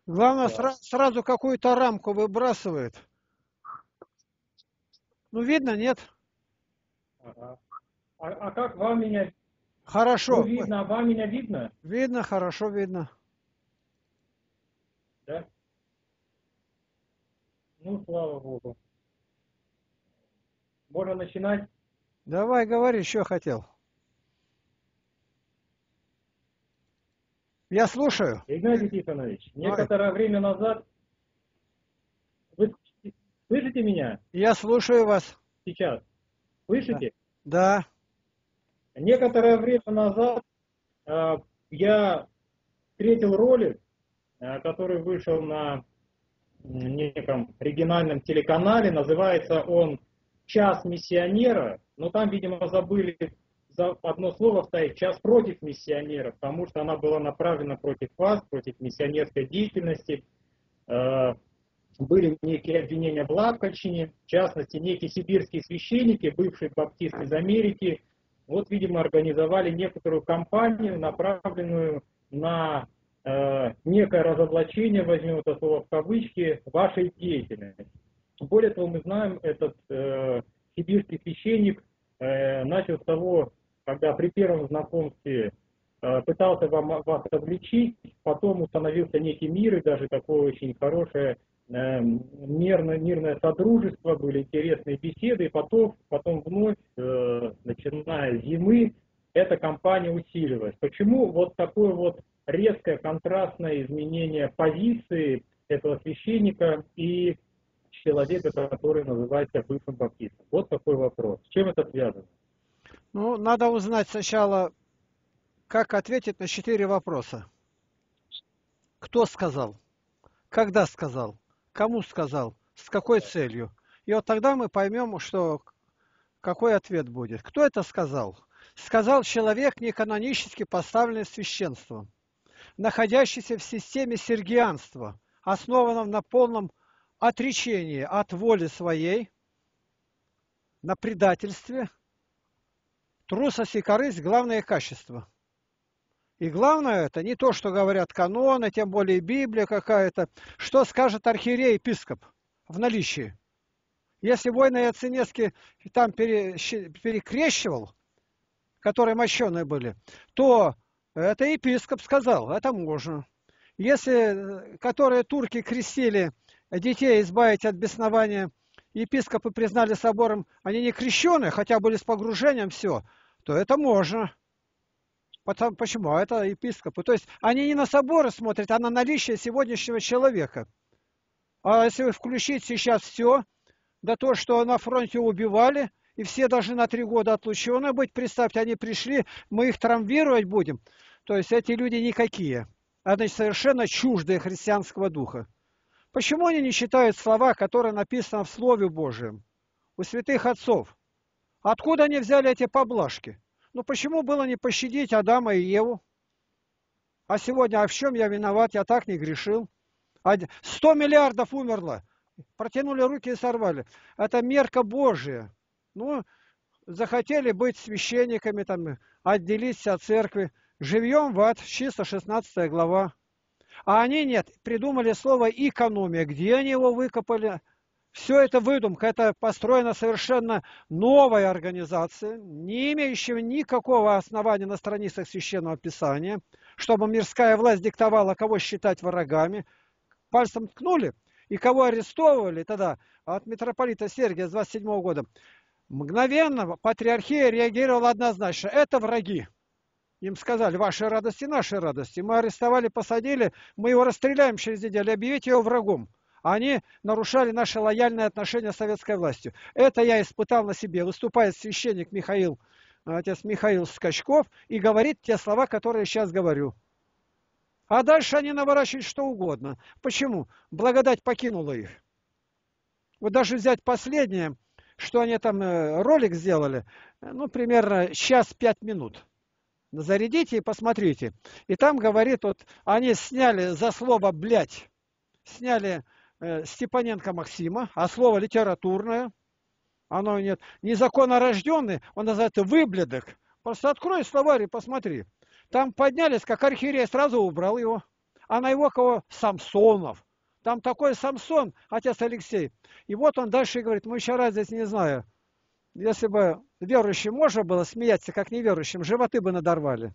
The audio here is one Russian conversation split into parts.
Главное, Да. сразу какую-то рамку выбрасывает. Ну, видно, нет? Ага. А как вам меня? Ну, Хорошо. видно, а вам меня видно? Видно, хорошо видно. Да? Ну, слава Богу. Можно начинать? Давай, говори, что хотел. Я слушаю. Игнатий Тихонович, Ой, некоторое время назад, вы слышите меня я слушаю вас. сейчас? Да. Слышите? Да. Некоторое время назад я встретил ролик, который вышел на неком региональном телеканале. Называется он «Час миссионера». Но там, видимо, забыли за одно слово вставить «час против миссионеров», потому что она была направлена против вас, против миссионерской деятельности. Были некие обвинения в лапкачине, в частности, некие сибирские священники, бывшие баптисты из Америки, вот, видимо, организовали некоторую кампанию, направленную на некое разоблачение, возьмем это слово в кавычки, вашей деятельности. Более того, мы знаем, этот сибирский священник начал с того, когда при первом знакомстве пытался вас обличить, потом установился некий мир и даже такое очень хорошее мирное содружество, были интересные беседы, и потом вновь, начиная с зимы, эта кампания усиливалась. Почему вот такое вот резкое контрастное изменение позиции этого священника и человека, который называется бывшим баптистом? Вот такой вопрос. С чем это связано? Ну, надо узнать сначала, как ответить на 4 вопроса. Кто сказал? Когда сказал? Кому сказал? С какой целью? И вот тогда мы поймем, что какой ответ будет. Кто это сказал? Сказал человек, неканонически поставленный священством, находящийся в системе сергианства, основанном на полном отречении от воли своей, на предательстве, трусость и корысть – главное качество. И главное это не то, что говорят каноны, тем более Библия какая-то, что скажет архиерей-епископ в наличии. Если войны Яценецкий там перекрещивал, которые мощеные были, то это епископ сказал, это можно. Если, которые турки крестили детей избавить от беснования, епископы признали собором, они не крещеные, хотя были с погружением, все, то это можно. Почему? А это епископы. То есть они не на соборы смотрят, а на наличие сегодняшнего человека. А если включить сейчас все, да то, что на фронте убивали, и все должны на 3 года отлучены быть, представьте, они пришли, мы их травмировать будем. То есть эти люди никакие. Они совершенно чуждые христианского духа. Почему они не читают слова, которые написаны в Слове Божьем? У святых отцов. Откуда они взяли эти поблажки? Ну почему было не пощадить Адама и Еву? А сегодня, а в чем я виноват? Я так не грешил. 100 миллиардов умерло. Протянули руки и сорвали. Это мерка Божия. Ну, захотели быть священниками, там, отделиться от церкви. Живьем в ад, чисто 16 глава. А они нет, придумали слово экономия. Где они его выкопали? Все это выдумка, это построена совершенно новая организация, не имеющая никакого основания на страницах Священного Писания, чтобы мирская власть диктовала, кого считать врагами. Пальцем ткнули, и кого арестовывали тогда от митрополита Сергия с 27 года, мгновенно патриархия реагировала однозначно. Это враги. Им сказали, ваши радости, наши радости. Мы арестовали, посадили, мы его расстреляем через неделю, объявите его врагом. Они нарушали наши лояльные отношения с советской властью. Это я испытал на себе. Выступает священник Михаил, отец Михаил Скачков, и говорит те слова, которые я сейчас говорю. А дальше они наворачивают что угодно. Почему? Благодать покинула их. Вот даже взять последнее, что они там ролик сделали, ну, примерно час 5 минут. Зарядите и посмотрите. И там говорит, вот они сняли за слово «блядь», сняли Степаненко Максима, а слово литературное, оно нет, незаконнорожденный, он называется выблядок. Просто открой словарь и посмотри. Там поднялись, как архиерей, сразу убрал его. А на его кого? Самсонов. Там такой Самсон, отец Алексей. И вот он дальше говорит, мы еще разницы не знаю. Если бы верующим можно было смеяться, как неверующим, животы бы надорвали.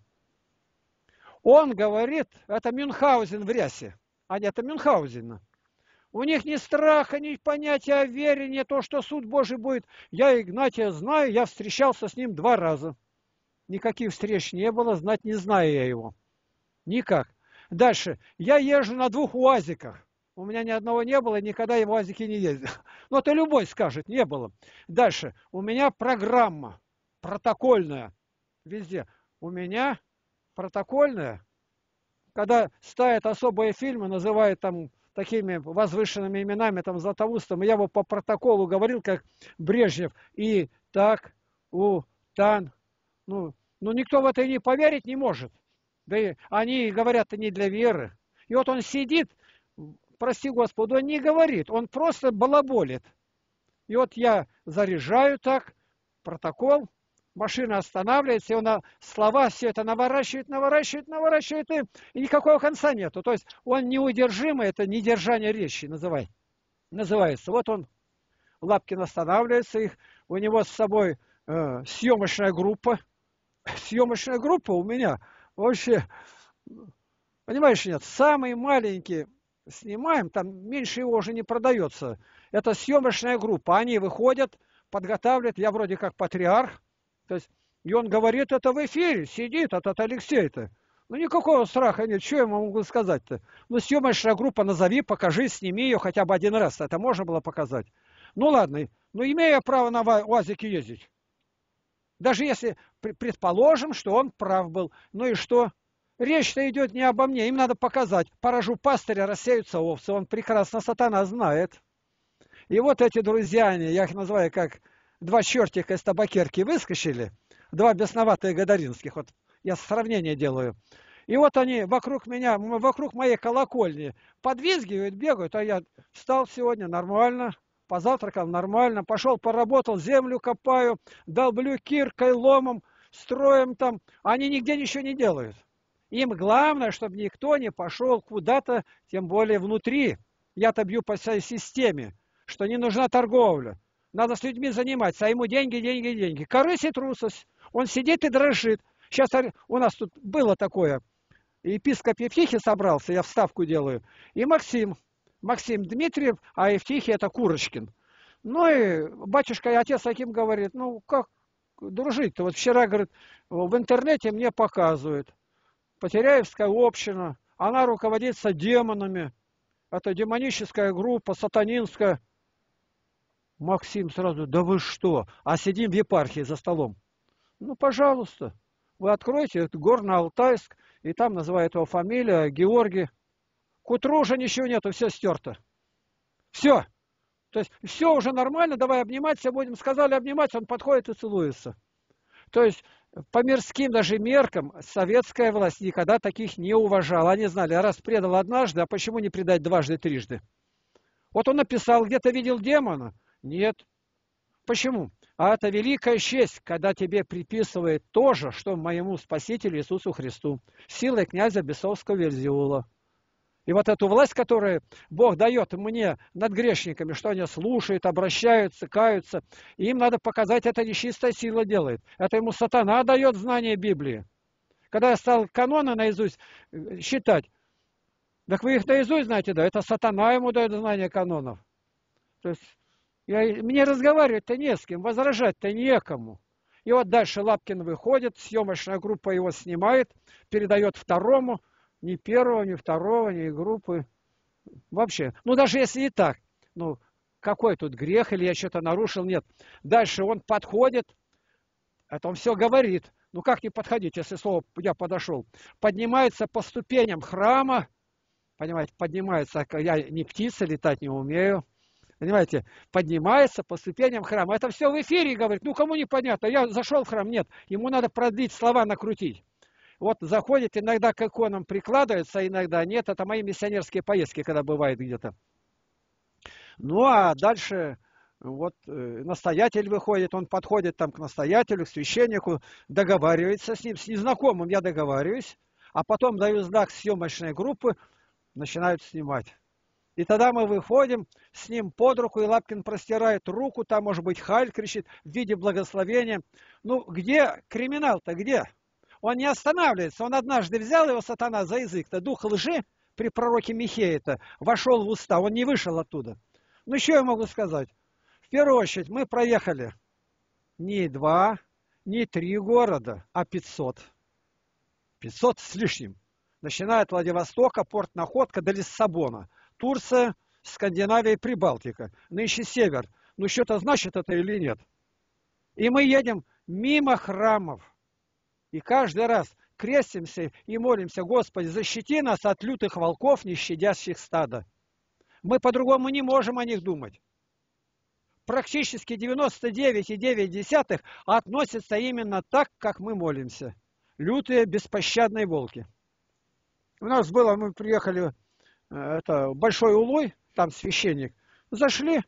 Он говорит, это Мюнхгаузен в рясе. А нет, это Мюнхгаузен. У них ни страха, ни понятия о вере, не то, что суд Божий будет. Я Игнатия знаю, я встречался с ним 2 раза. Никаких встреч не было, знать не знаю я его. Никак. Дальше. Я езжу на 2 УАЗиках. У меня ни одного не было, никогда я в УАЗике не ездил. Но это любой скажет, не было. Дальше. У меня программа протокольная везде. У меня протокольная, когда ставят особые фильмы, называют там такими возвышенными именами, там Златоустом, я бы по протоколу говорил, как Брежнев, и так, тан. Ну, никто в это и не поверить не может. Да и они говорят, не для веры. И вот он сидит, прости Господи, он не говорит, он просто балаболит. И вот я заряжаю так, протокол, машина останавливается, и он слова все это наворачивает, и никакого конца нету. То есть он неудержимый, это недержание речи называется. Вот он, Лапкин останавливается, у него с собой съемочная группа. Съемочная группа у меня вообще, понимаешь, нет, самый маленький снимаем, там меньше его уже не продается. Это съемочная группа, они выходят, подготавливают, я вроде как патриарх, то есть, и он говорит, это в эфире, сидит этот Алексей-то. Ну, никакого страха нет, что я могу сказать-то? Ну, съемочная группа, назови, покажи, сними ее хотя бы 1 раз, это можно было показать. Ну, ладно, ну, имею я право на УАЗике ездить. Даже если предположим, что он прав был. Ну и что? Речь-то идет не обо мне, им надо показать. Поражу пастыря, рассеются овцы, он прекрасно, сатана знает. И вот эти друзья, я их называю как 2 чертика из табакерки выскочили, 2 бесноватые гадаринских, вот я сравнение делаю. И вот они вокруг меня, вокруг моей колокольни подвизгивают, бегают, а я встал сегодня нормально, позавтракал нормально, пошел поработал, землю копаю, долблю киркой, ломом, строем там. Они нигде ничего не делают. Им главное, чтобы никто не пошел куда-то, тем более внутри. Я-то бью по всей системе, что не нужна торговля. Надо с людьми заниматься, а ему деньги, деньги, деньги. Корысть и трусость. Он сидит и дрожит. Сейчас у нас тут было такое. Епископ Евтихий собрался, я вставку делаю. И Максим Дмитриев, а Евтихий это Курочкин. Ну и батюшка и отец таким говорит, ну как дружить-то? Вот вчера, говорит, в интернете мне показывают. Потеряевская община, она руководится демонами. Это демоническая группа, сатанинская. Максим сразу, да вы что? А сидим в епархии за столом. Ну, пожалуйста, вы откройте, это Горно-Алтайск, и там называют его фамилия, Георгий. К утру уже ничего нету, все стерто. Все. То есть все уже нормально, давай обниматься будем. Сказали обниматься, он подходит и целуется. То есть по мирским даже меркам советская власть никогда таких не уважала. Они знали, а раз предал однажды, а почему не предать дважды, трижды? Вот он написал, где-то видел демона? Нет. Почему? А это великая честь, когда тебе приписывает то же, что моему Спасителю Иисусу Христу. Силой князя Бесовского Вельзевула. И вот эту власть, которую Бог дает мне над грешниками, что они слушают, обращаются, каются, и им надо показать, это нечистая сила делает. Это ему сатана дает знание Библии. Когда я стал каноны наизусть считать, так вы их наизусть знаете, да, это сатана ему дает знание канонов. То есть мне разговаривать-то не с кем, возражать-то некому. И вот дальше Лапкин выходит, съемочная группа его снимает, передает второму, ни первого, ни второго, ни группы. Вообще, ну даже если и так, ну какой тут грех, или я что-то нарушил, нет. Дальше он подходит, это он все говорит. Ну как не подходить, если слово я подошел. Поднимается по ступеням храма, понимаете, поднимается, я не птица, летать не умею. Понимаете, поднимается по ступеням храма. Это все в эфире говорит. Ну, кому непонятно. Я зашел в храм. Нет, ему надо продлить слова, накрутить. Вот заходит, иногда к иконам прикладывается, а иногда нет. Это мои миссионерские поездки, когда бывает где-то. Ну, а дальше вот настоятель выходит, он подходит там к настоятелю, к священнику, договаривается с ним, с незнакомым я договариваюсь, а потом даю знак съемочной группы, начинают снимать. И тогда мы выходим с ним под руку, и Лапкин простирает руку, там, может быть, Халь кричит в виде благословения. Ну, где криминал-то, где? Он не останавливается. Он однажды взял его, сатана, за язык-то. Дух лжи при пророке Михее-то вошел в уста, он не вышел оттуда. Ну, что я могу сказать? В первую очередь, мы проехали не 2, не 3 города, а 500. 500 с лишним. Начиная от Владивостока, порт Находка до Лиссабона. Турция, Скандинавия и Прибалтика. Нынче север. Ну, что-то значит это или нет? И мы едем мимо храмов. И каждый раз крестимся и молимся: Господи, защити нас от лютых волков, не щадящих стада. Мы по-другому не можем о них думать. Практически 99,9 относятся именно так, как мы молимся. Лютые, беспощадные волки. У нас было, мы приехали, это Большой Улуй, там священник. Зашли,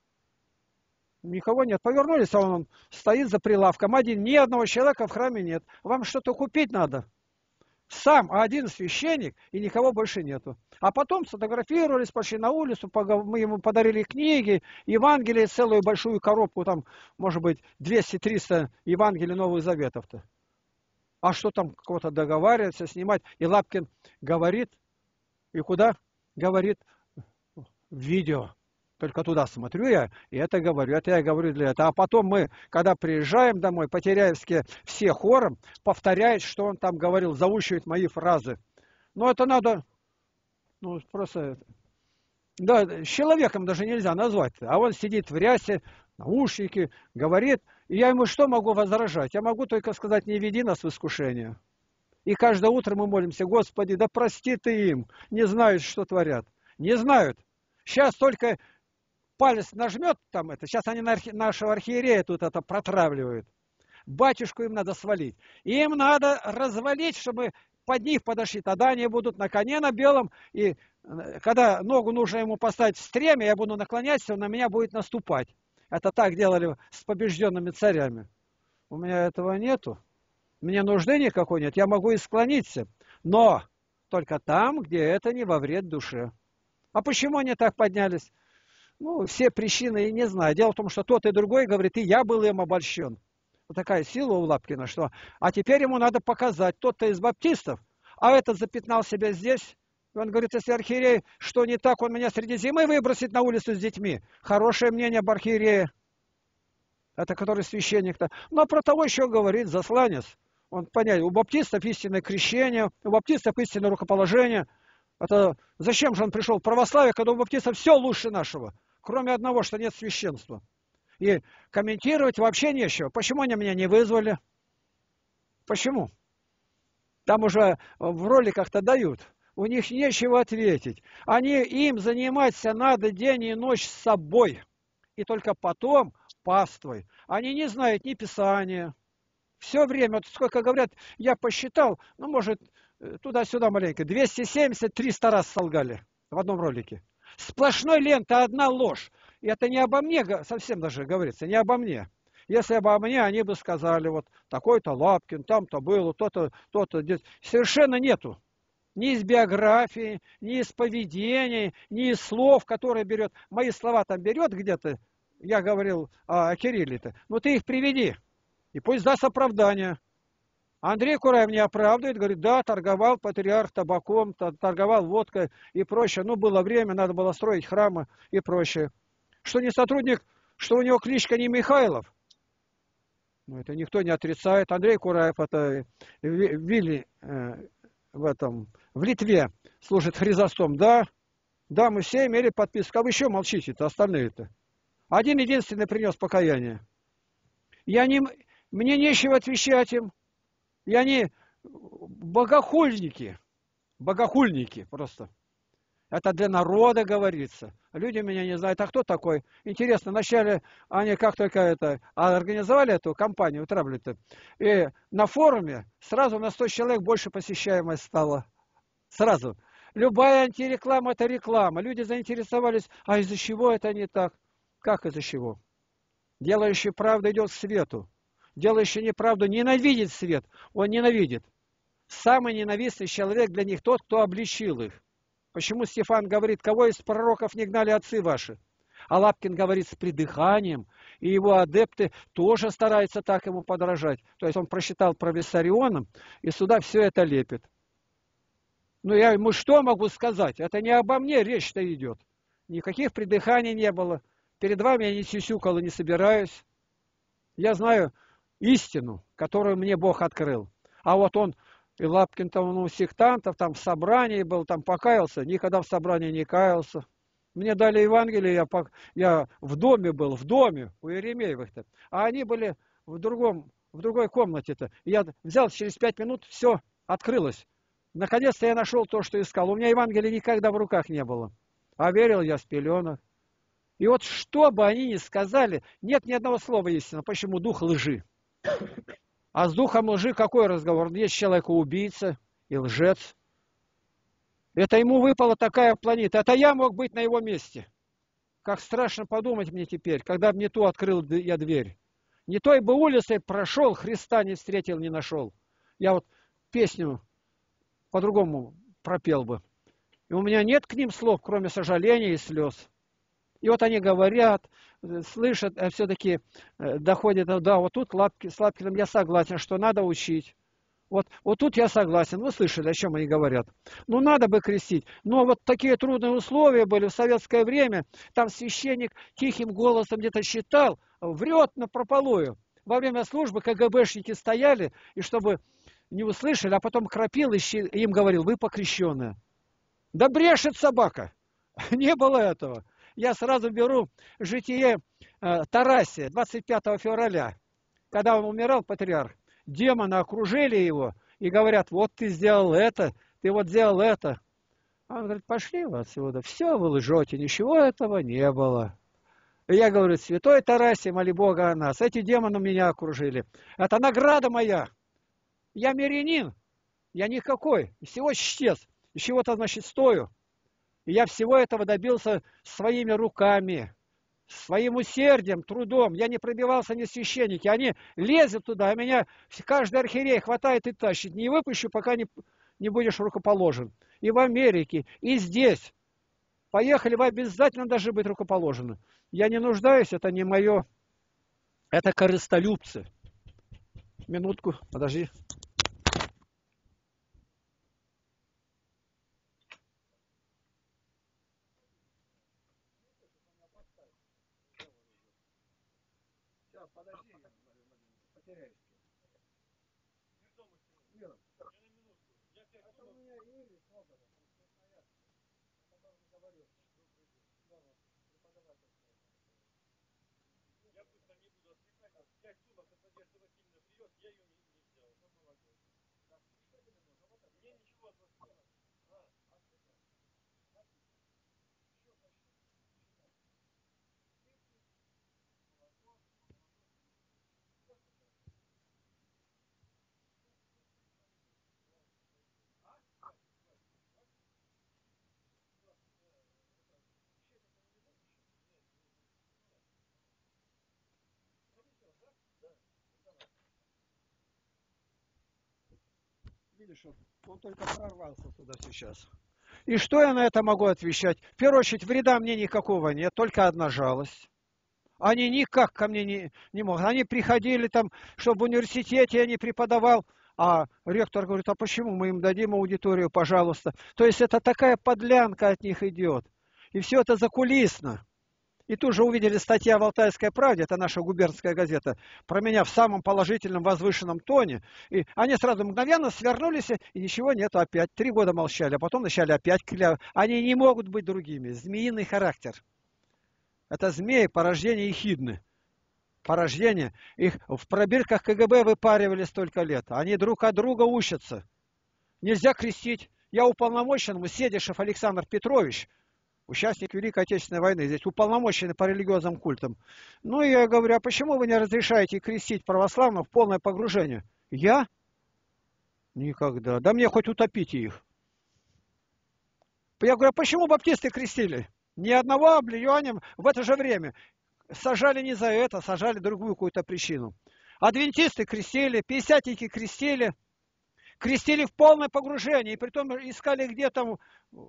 никого нет. Повернулись, а он стоит за прилавком один. Ни одного человека в храме нет. Вам что-то купить надо? Сам один священник, и никого больше нету. А потом сфотографировались, пошли на улицу, мы ему подарили книги, Евангелие, целую большую коробку, там, может быть, 200-300 Евангелий Новых Заветов-то. А что там, кого-то договариваться, снимать? И Лапкин говорит, и куда? Говорит, в видео. Только туда смотрю я, и это говорю, это я говорю для этого. А потом мы, когда приезжаем домой, по-теряевски все хором повторяют, что он там говорил, заучивает мои фразы. Но это надо, ну, просто, да, с человеком даже нельзя назвать. А он сидит в рясе, наушники, говорит, и я ему что могу возражать? Я могу только сказать: не веди нас в искушение. И каждое утро мы молимся: Господи, да прости ты им, не знают, что творят. Не знают. Сейчас только палец нажмет там это, сейчас они нашего архиерея тут это протравливают. Батюшку им надо свалить. Им надо развалить, чтобы под них подошли. Тогда они будут на коне на белом, и когда ногу нужно ему поставить в стреме, я буду наклоняться, он на меня будет наступать. Это так делали с побежденными царями. У меня этого нету. Мне нужды никакой нет. Я могу и склониться. Но только там, где это не во вред душе. А почему они так поднялись? Ну, все причины и не знаю. Дело в том, что тот и другой говорит: и я был им обольщен. Вот такая сила у Лапкина, что... А теперь ему надо показать. Тот-то из баптистов, а этот запятнал себя здесь. И он говорит: если архиерей, что не так, он меня среди зимы выбросит на улицу с детьми. Хорошее мнение об архиерее. Это который священник-то. Но про того еще говорит засланец. Он понять, у баптистов истинное крещение, у баптистов истинное рукоположение. Это зачем же он пришел в православие, когда у баптистов все лучше нашего, кроме одного, что нет священства. И комментировать вообще нечего. Почему они меня не вызвали? Почему? Там уже в роликах-то дают. У них нечего ответить. Им заниматься надо день и ночь с собой. И только потом паствой. Они не знают ни Писания. Все время, вот сколько говорят, я посчитал, ну, может, туда-сюда маленько, 270-300 раз солгали в одном ролике. Сплошной лента, одна ложь. И это не обо мне совсем даже говорится, не обо мне. Если обо мне, они бы сказали: вот такой-то Лапкин, там-то было, то-то, то-то. Совершенно нету. Ни из биографии, ни из поведения, ни из слов, которые берет. Мои слова там берет где-то, я говорил о Кирилле-то. Ну ты их приведи, и пусть даст оправдание. Андрей Кураев не оправдывает, говорит: да, торговал патриарх табаком, торговал водкой и прочее. Ну, было время, надо было строить храмы и прочее. Что не сотрудник, что у него кличка не Михайлов. Ну, это никто не отрицает. Андрей Кураев, это в Литве служит Хризостом. Да, мы все имели подписку. А вы еще молчите-то, остальные-то. Один единственный принес покаяние. Мне нечего отвечать им. И они богохульники. Богохульники просто. Это для народа говорится. Люди меня не знают. А кто такой? Интересно, вначале они как только организовали эту кампанию, травлю-то, и на форуме сразу на 100 человек больше посещаемость стала. Сразу. Любая антиреклама – это реклама. Люди заинтересовались, а из-за чего это не так? Как из-за чего? Делающий правду идет к свету. Делающий неправду ненавидит свет. Он ненавидит. Самый ненавистный человек для них тот, кто обличил их. Почему Стефан говорит, кого из пророков не гнали отцы ваши? А Лапкин говорит с придыханием, и его адепты тоже стараются так ему подражать. То есть он прочитал про Виссарионом, и сюда все это лепит. Ну я ему что могу сказать? Это не обо мне речь-то идет. Никаких придыханий не было. Перед вами я не сюсюкал и не собираюсь. Я знаю истину, которую мне Бог открыл. А вот он, и Лапкин там у сектантов, там в собрании был, там покаялся, никогда в собрании не каялся. Мне дали Евангелие, я в доме был, в доме у Еремеевых-то. А они были в другой комнате-то. Я взял, через 5 минут все открылось. Наконец-то я нашел то, что искал. У меня Евангелия никогда в руках не было. А верил я с пеленок. И вот что бы они ни сказали, нет ни одного слова истины. Почему? Дух лжи. А с духом лжи какой разговор? Есть человек-убийца и лжец. Это ему выпала такая планета. Это я мог быть на его месте. Как страшно подумать мне теперь, когда бы не ту открыл я дверь. Не той бы улицей прошел, Христа не встретил, не нашел. Я вот песню по-другому пропел бы. И у меня нет к ним слов, кроме сожаления и слез. И вот они говорят, слышат, а все-таки доходят, да, вот тут с Лапкиным я согласен, что надо учить. Вот тут я согласен. Вы слышали, о чем они говорят. Ну, надо бы крестить. Но вот такие трудные условия были в советское время. Там священник тихим голосом где-то читал, врет напропалую. Во время службы КГБшники стояли, и чтобы не услышали, а потом кропил и им говорил, вы покрещенные. Да брешет собака. Не было этого. Я сразу беру житие Тарасия 25 февраля, когда он умирал, патриарх. Демоны окружили его и говорят, вот ты сделал это, ты вот сделал это. А он говорит, пошли вы отсюда, все вы лжете, ничего этого не было. И я говорю, святой Тарасий, моли Бога о нас, эти демоны меня окружили. Это награда моя. Я мирянин, я никакой, всего чтец, из чего-то, значит, стою. И я всего этого добился своими руками. Своим усердием, трудом. Я не пробивался ни священники. Они лезут туда, а меня каждый архиерей хватает и тащит. Не выпущу, пока не будешь рукоположен. И в Америке, и здесь. Поехали, вы обязательно должны быть рукоположены. Я не нуждаюсь, это не мое. Это корыстолюбцы. Минутку, подожди. Подожди, потеряешься. Это у меня Юрий Свобода, который говорил, преподаватель. Я быстро не буду отвлекать. 5 сумок от Надежды Васильевны придет, я ее не сделал. Ну, молодец. Так, что тебе нужно? Вот это. Мне ничего от вас не надо. Отлично. Еще почти. Видишь, он только прорвался сюда сейчас. И что я на это могу отвечать? В первую очередь, вреда мне никакого нет, только одна жалость. Они никак ко мне не могут. Они приходили там, чтобы в университете я не преподавал, а ректор говорит, а почему мы им дадим аудиторию, пожалуйста. То есть это такая подлянка от них идет. И все это закулисно. И тут же увидели статья в «Алтайской правде», это наша губернская газета, про меня в самом положительном, возвышенном тоне. И они сразу мгновенно свернулись, и ничего нету опять. 3 года молчали, а потом начали опять клявы. Они не могут быть другими. Змеиный характер. Это змеи, порождение ехидны. Порождение. Их в пробирках КГБ выпаривали столько лет. Они друг от друга учатся. Нельзя крестить. Я уполномоченному Седишев Александр Петрович, участник Великой Отечественной войны, здесь уполномоченный по религиозным культам. Ну, и я говорю, а почему вы не разрешаете крестить православных в полное погружение? Я? Никогда. Да мне хоть утопите их. Я говорю, а почему баптисты крестили? Ни одного облияния в это же время. Сажали не за это, сажали другую какую-то причину. Адвентисты крестили, пятидесятники крестили. Крестили в полное погружение. И притом искали где там в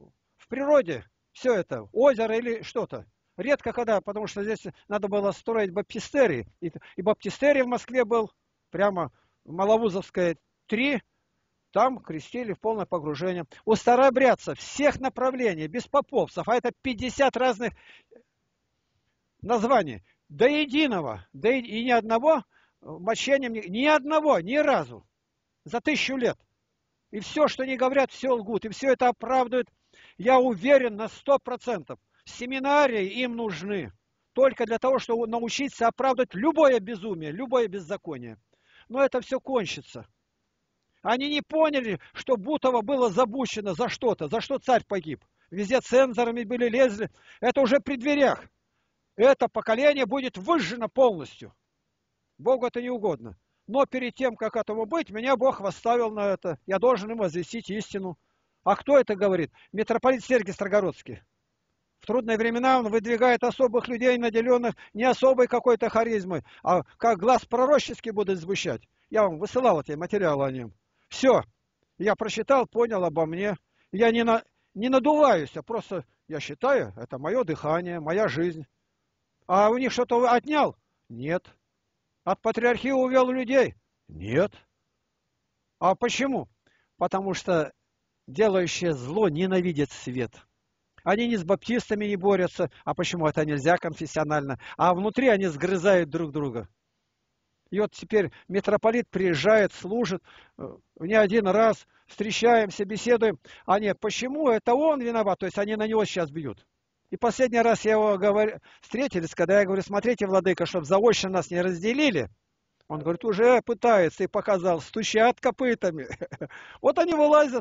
в природе все это, озеро или что-то. Редко когда, потому что здесь надо было строить баптистерий. И баптистерий в Москве был, прямо Маловузовская 3, там крестили в полное погружение. У старообрядцев всех направлений, без поповцев, а это 50 разных названий, до единого, и ни одного мощением, ни одного, ни разу, за 1000 лет. И все, что не говорят, все лгут, и все это оправдывают. Я уверен на 100%. Семинарии им нужны только для того, чтобы научиться оправдывать любое безумие, любое беззаконие. Но это все кончится. Они не поняли, что Бутово было забущено за что-то, за что царь погиб. Везде цензорами были, лезли. Это уже при дверях. Это поколение будет выжжено полностью. Богу это не угодно. Но перед тем, как этому быть, меня Бог восставил на это. Я должен им возвестить истину. А кто это говорит? Митрополит Сергий Строгородский. В трудные времена он выдвигает особых людей, наделенных не особой какой-то харизмой, а как глаз пророческий будут сгущать. Я вам высылал эти материалы о нем. Все. Я прочитал, понял обо мне. Я не надуваюсь, а просто я считаю, это мое дыхание, моя жизнь. А у них что-то отнял? Нет. От патриархии увел людей? Нет. А почему? Потому что делающие зло ненавидят свет. Они не с баптистами не борются. А почему это нельзя конфессионально? А внутри они сгрызают друг друга. И вот теперь митрополит приезжает, служит, не один раз, встречаемся, беседуем. А нет, почему это он виноват? То есть они на него сейчас бьют. И последний раз я его встретились, когда я говорю, смотрите, владыка, чтобы заочно нас не разделили. Он говорит, уже пытается, и показал, стучат копытами. Вот они вылазят.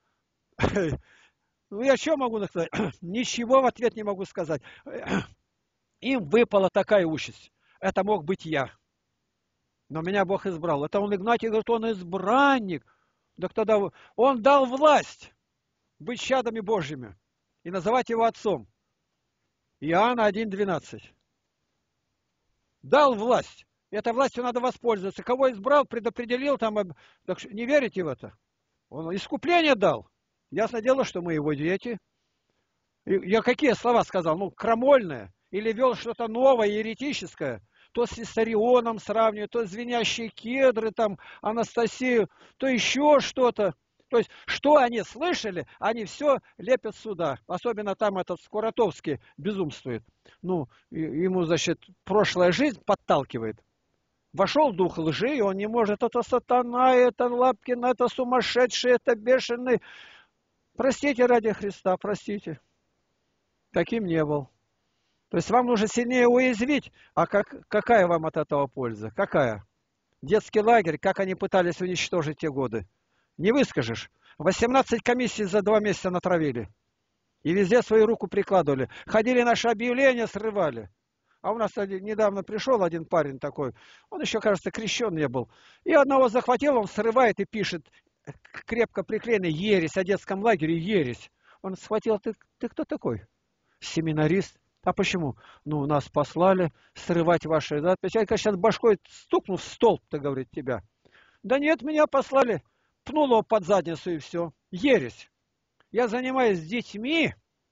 Ну, я что могу сказать? Ничего в ответ не могу сказать. Им выпала такая участь. Это мог быть я. Но меня Бог избрал. Это он, Игнатий, говорит, он избранник. Так тогда он дал власть быть чадами Божьими и называть его отцом. Иоанна 1:12. Дал власть. Этой властью надо воспользоваться. Кого избрал, предопределил, там, так не верите в это? Он искупление дал. Ясно дело, что мы его дети. Я какие слова сказал? Ну, крамольные. Или вел что-то новое, еретическое. То с Виссарионом сравниваю, то звенящие кедры, там, Анастасию, то еще что-то. То есть, что они слышали, они все лепят сюда. Особенно там этот Скуратовский безумствует. Ну, ему, значит, прошлая жизнь подталкивает. Вошел дух лжи, и он не может. Это сатана, это Лапкин, это сумасшедший, это бешеный. Простите ради Христа, простите. Таким не был. То есть вам нужно сильнее уязвить. А какая вам от этого польза? Какая? Детский лагерь, как они пытались уничтожить те годы. Не выскажешь. 18 комиссий за 2 месяца натравили. И везде свою руку прикладывали. Ходили наши объявления, срывали. А у нас недавно пришел один парень такой. Он еще, кажется, крещен не был. И одного захватил, он срывает и пишет. Крепко приклеенный ересь о детском лагере, ересь. Он схватил, ты кто такой? Семинарист. А почему? Ну, нас послали срывать ваши надписи. Я сейчас башкой стукну в столб-то, говорит, тебя. Да нет, меня послали. Пнул его под задницу и все. Ересь. Я занимаюсь детьми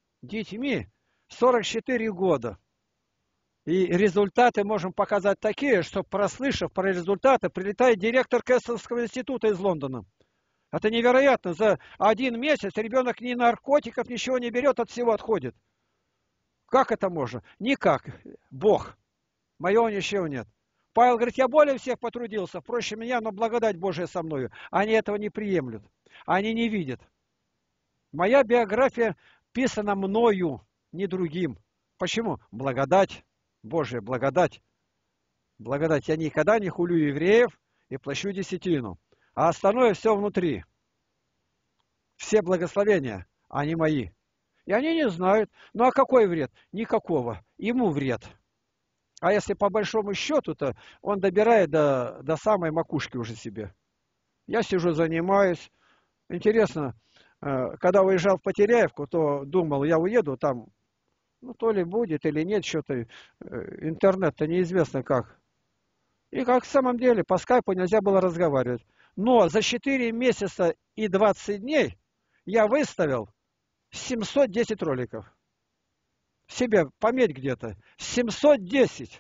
44 года. И результаты можем показать такие, что, прослышав про результаты, прилетает директор Кэссельского института из Лондона. Это невероятно. За 1 месяц ребенок ни наркотиков, ничего не берет, от всего отходит. Как это можно? Никак. Бог. Моего ничего нет. Павел говорит, я более всех потрудился, проще меня, но благодать Божия со мною. Они этого не приемлют. Они не видят. Моя биография писана мною, не другим. Почему? Благодать Божия, благодать. Благодать. Я никогда не хулю евреев и плачу десятину. А остальное все внутри. Все благословения, они мои. И они не знают. Ну а какой вред? Никакого. Ему вред. А если по большому счету-то, он добирает до самой макушки уже себе. Я сижу, занимаюсь. Интересно, когда уезжал в Потеряевку, то думал, я уеду там, ну то ли будет, или нет, что-то, интернет-то неизвестно как. И как в самом деле, по скайпу нельзя было разговаривать. Но за 4 месяца и 20 дней я выставил 710 роликов. Себе пометь где-то. 710.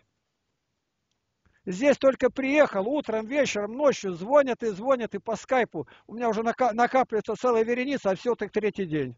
Здесь только приехал, утром, вечером, ночью звонят и по скайпу. У меня уже накапливается целая вереница, а все так третий день.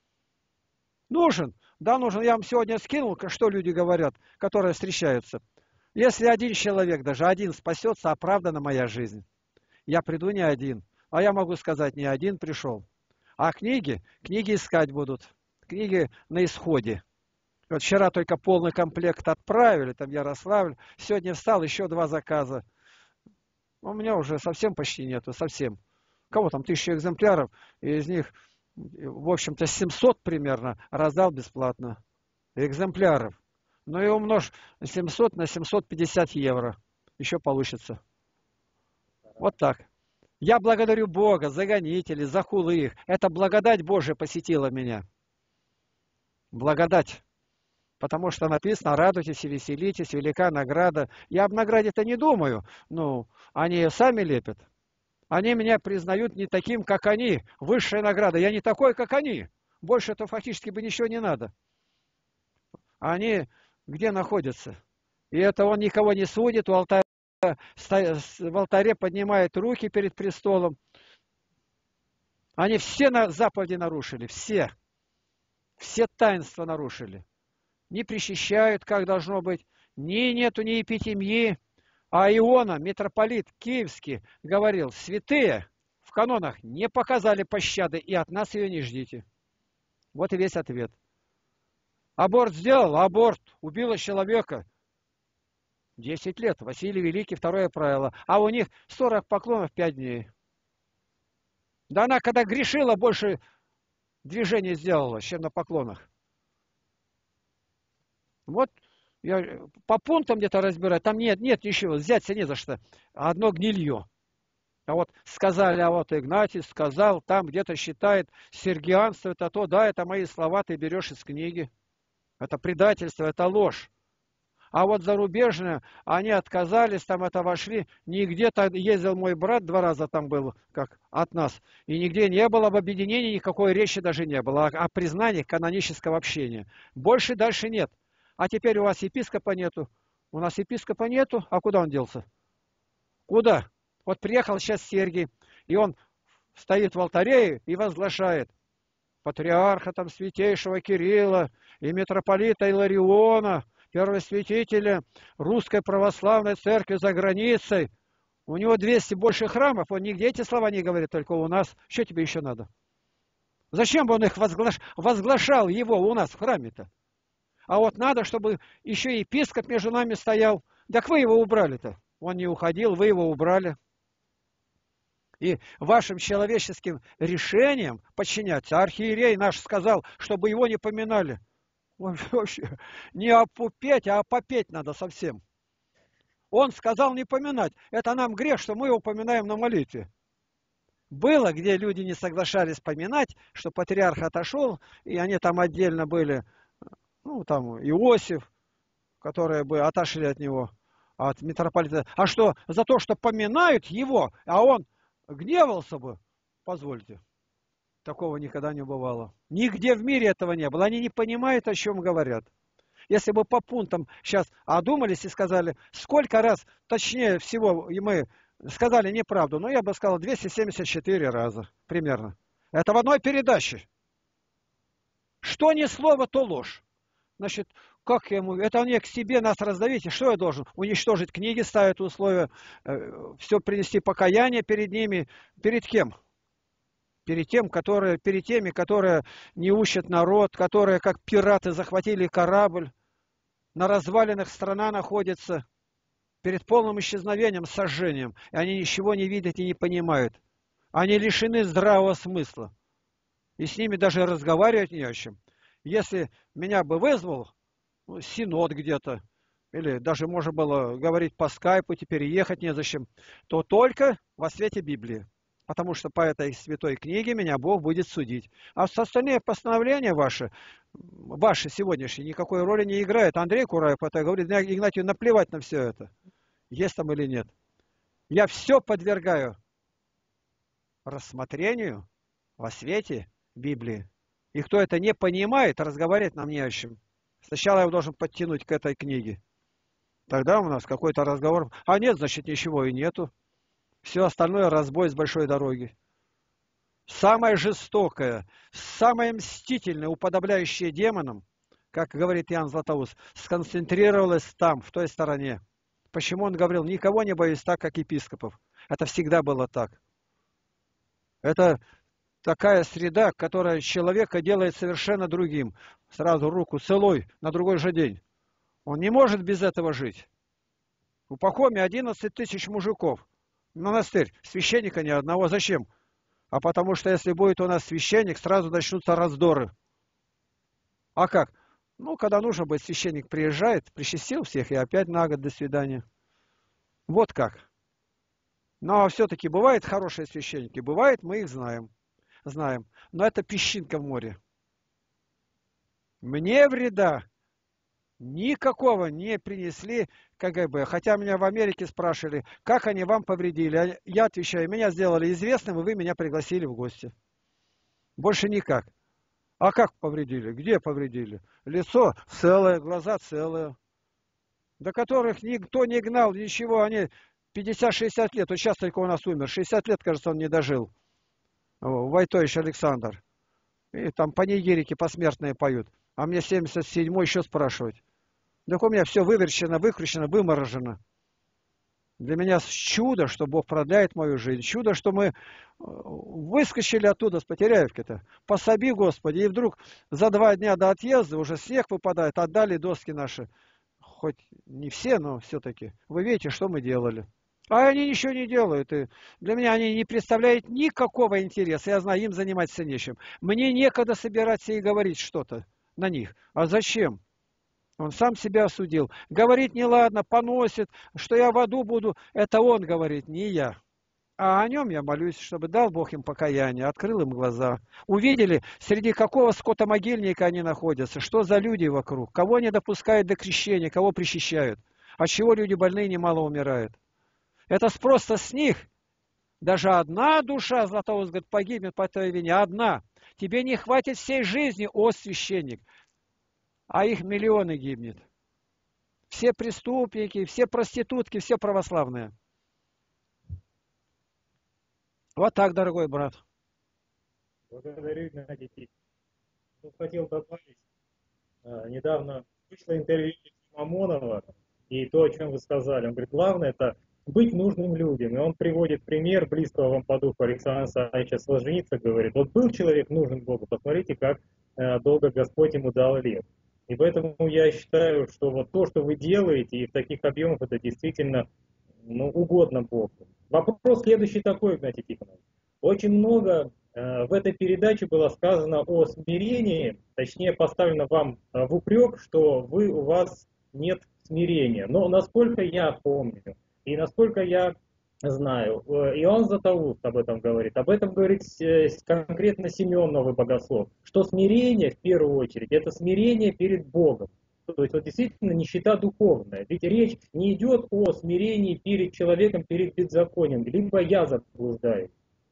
Нужен? Да, нужен. Я вам сегодня скинул, что люди говорят, которые встречаются. Если один человек, даже один спасется, оправдана моя жизнь. Я приду не один. А я могу сказать, не один пришел. А книги искать будут. Книги на исходе. Вот вчера только полный комплект отправили, там Ярославль. Сегодня встал, еще 2 заказа. У меня уже совсем почти нету, совсем. Кого там 1000 экземпляров, и из них, в общем-то, 700 примерно раздал бесплатно. Экземпляров. Ну и умножь 700 на 750 евро. Еще получится. Вот так. Я благодарю Бога за гонителей, за хулы их. Это благодать Божия посетила меня. Благодать. Потому что написано, радуйтесь и веселитесь, велика награда. Я об награде-то не думаю. Ну, они ее сами лепят. Они меня признают не таким, как они. Высшая награда. Я не такой, как они. Больше-то фактически бы ничего не надо. Они где находятся? И это он никого не судит. В алтаре поднимает руки перед престолом. Они все заповеди нарушили. Все. Все таинства нарушили. Не причащают, как должно быть, нету ни епитемьи. А Иона, митрополит Киевский, говорил, святые в канонах не показали пощады, и от нас ее не ждите. Вот и весь ответ. Аборт сделал, аборт, убила человека. 10 лет, Василий Великий, 2 правило. А у них 40 поклонов 5 дней. Да она, когда грешила, больше движений сделала, чем на поклонах. Вот я по пунктам где-то разбираю, там нет ничего, взяться не за что. Одно гнилье. А вот сказали, а вот Игнатий сказал, там где-то считает сергианство, это то, да, это мои слова, ты берешь из книги. Это предательство, это ложь. А вот зарубежные, они отказались, там это вошли. Нигде-то ездил мой брат, 2 раза там был, как от нас. И нигде не было об объединении, никакой речи даже не было. О признании канонического общения. Больше дальше нет. А теперь у вас епископа нету. У нас епископа нету. А куда он делся? Куда? Вот приехал сейчас Сергий, и он стоит в алтаре и возглашает патриарха там святейшего Кирилла и митрополита Илариона, первосвятителя Русской Православной Церкви за границей. У него 200 больше храмов, он нигде эти слова не говорит, только у нас. Что тебе еще надо? Зачем бы он их возглашал его у нас в храме-то? А вот надо, чтобы еще епископ между нами стоял. Так вы его убрали-то. Он не уходил, вы его убрали. И вашим человеческим решениям подчиняться. Архиерей наш сказал, чтобы его не поминали. Вообще, не опупеть, а опопеть надо совсем. Он сказал не поминать. Это нам грех, что мы его поминаем на молитве. Было, где люди не соглашались поминать, что патриарх отошел, и они там отдельно были. Ну, там Иосиф, которые бы отошли от него, от митрополита. А что, за то, что поминают его, а он гневался бы, позвольте. Такого никогда не бывало. Нигде в мире этого не было. Они не понимают, о чем говорят. Если бы по пунктам сейчас одумались и сказали, сколько раз, точнее всего, и мы сказали неправду, но я бы сказал 274 раза примерно. Это в одной передаче. Что ни слово, то ложь. Значит, как ему, это они к себе нас раздавить, и что я должен? Уничтожить книги, ставят условия, все принести покаяние перед ними. Перед кем? Перед теми, которые не учат народ, которые как пираты захватили корабль, на развалинах страна находится, перед полным исчезновением, сожжением. И они ничего не видят и не понимают. Они лишены здравого смысла. И с ними даже разговаривать не о чем. Если меня бы вызвал синод где-то, или даже можно было говорить по скайпу, теперь ехать незачем, то только во свете Библии. Потому что по этой святой книге меня Бог будет судить. А остальные постановления ваши сегодняшние, никакой роли не играют. Андрей Кураев это говорит, Игнатию наплевать на все это, есть там или нет. Я все подвергаю рассмотрению во свете Библии. И кто это не понимает, разговаривать нам не о чем. Сначала я его должен подтянуть к этой книге. Тогда у нас какой-то разговор. А нет, значит, ничего и нету. Все остальное разбой с большой дороги. Самое жестокое, самое мстительное, уподобляющее демонам, как говорит Иоанн Златоуст, сконцентрировалось там, в той стороне. Почему он говорил, никого не боюсь так, как епископов. Это всегда было так. Это такая среда, которая человека делает совершенно другим. Сразу руку целуй на другой же день. Он не может без этого жить. В Пахоме 11 тысяч мужиков. Монастырь, священника ни одного. Зачем? А потому что если будет у нас священник, сразу начнутся раздоры. А как? Ну, когда нужно быть, священник приезжает, причастил всех и опять на год, до свидания. Вот как. Но все-таки бывают хорошие священники, бывает, мы их знаем. Знаем. Но это песчинка в море. Мне вреда никакого не принесли КГБ. Хотя меня в Америке спрашивали, как они вам повредили. Я отвечаю, меня сделали известным, и вы меня пригласили в гости. Больше никак. А как повредили? Где повредили? Лицо целое, глаза целые. До которых никто не гнал, ничего. Они 50-60 лет. Вот сейчас только у нас умер. 60 лет, кажется, он не дожил. Войтович Александр. И там панигирики посмертные поют. А мне 77-й еще спрашивать. Так у меня все выверчено, выкручено, выморожено. Для меня чудо, что Бог продляет мою жизнь. Чудо, что мы выскочили оттуда с Потеряевки-то. Пособи, Господи. И вдруг за 2 дня до отъезда уже снег выпадает. Отдали доски наши. Хоть не все, но все-таки. Вы видите, что мы делали. А они ничего не делают. И для меня они не представляют никакого интереса. Я знаю, им заниматься нечем. Мне некогда собираться и говорить что-то на них. А зачем? Он сам себя осудил. Говорит, неладно, поносит, что я в аду буду. Это он говорит, не я. А о нем я молюсь, чтобы дал Бог им покаяние, открыл им глаза. Увидели, среди какого скотомогильника они находятся, что за люди вокруг, кого не допускают до крещения, кого причащают. От чего люди больные немало умирают. Это просто с них. Даже одна душа, Златоуст говорит, погибнет по твоей вине. Одна. Тебе не хватит всей жизни, о священник. А их миллионы гибнет. Все преступники, все проститутки, все православные. Вот так, дорогой брат. Благодарю, Геннадий. Хотел добавить, недавно вышло интервью Мамонова, и то, о чем вы сказали. Он говорит, главное это быть нужным людям. И он приводит пример близкого вам по духу Александра Саевича Солженицына, говорит, вот был человек нужен Богу, посмотрите, как долго Господь ему дал лет. И поэтому я считаю, что вот то, что вы делаете, и в таких объемах, это действительно угодно Богу. Вопрос следующий такой, Игнатий Тихонович. Очень много в этой передаче было сказано о смирении, точнее поставлено вам в упрек, что у вас нет смирения. Но насколько я помню, и насколько я знаю, Иоанн Златоуст об этом говорит конкретно Симеон Новый Богослов, что смирение, в первую очередь, это смирение перед Богом. То есть вот действительно нищета духовная. Ведь речь не идет о смирении перед человеком, перед беззаконием, либо я заблуждаюсь.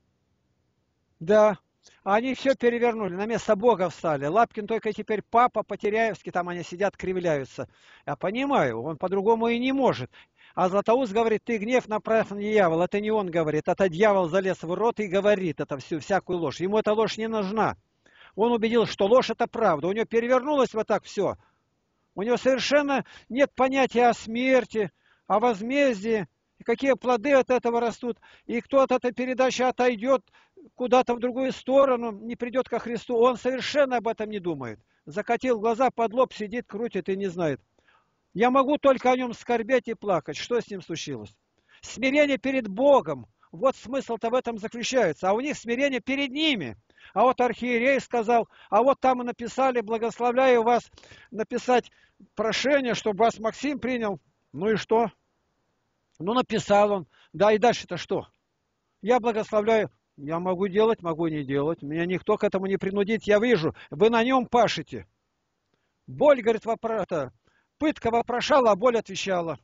Да, они все перевернули, на место Бога встали. Лапкин только теперь папа, Потеряевский, там они сидят, кривляются. Я понимаю, он по-другому и не может. А Златоуст говорит, ты гнев направь на дьявола. Это не он говорит, это дьявол залез в рот и говорит это всякую ложь. Ему эта ложь не нужна. Он убедил, что ложь это правда. У него перевернулось вот так все. У него совершенно нет понятия о смерти, о возмездии, и какие плоды от этого растут. И кто от этой передачи отойдет куда-то в другую сторону, не придет ко Христу, он совершенно об этом не думает. Закатил глаза, под лоб сидит, крутит и не знает. Я могу только о нем скорбеть и плакать. Что с ним случилось? Смирение перед Богом. Вот смысл-то в этом заключается. А у них смирение перед ними. А вот архиерей сказал, а вот там и написали, благословляю вас, написать прошение, чтобы вас Максим принял. Ну и что? Ну написал он. Да и дальше-то что? Я благословляю. Я могу делать, могу не делать. Меня никто к этому не принудит. Я вижу, вы на нем пашете. Боль, говорит, пытка вопрошала, а боль отвечала.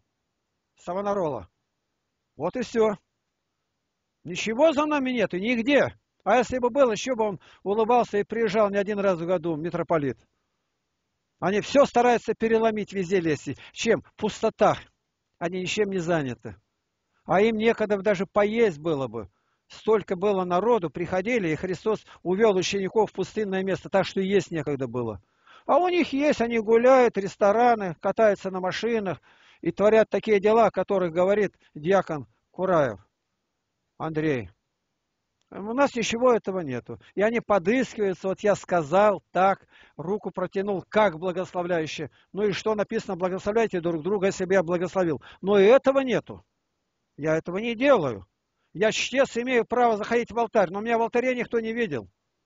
Савонарола. Вот и все. Ничего за нами нет и нигде. А если бы был, еще бы он улыбался и приезжал не один раз в году, митрополит. Они все стараются переломить, везде лезть. Чем? Пустота. Они ничем не заняты. А им некогда даже поесть было бы. Столько было народу, приходили, и Христос увел учеников в пустынное место, так что есть некогда было. А у них есть, они гуляют, рестораны, катаются на машинах и творят такие дела, о которых говорит диакон Кураев Андрей. У нас ничего этого нету. И они подыскиваются, вот я сказал так, руку протянул, как благословляющий. Ну и что написано, благословляйте друг друга, если бы я благословил. Но и этого нету. Я этого не делаю. Я чтец, имею право заходить в алтарь, но меня в алтаре никто не видел.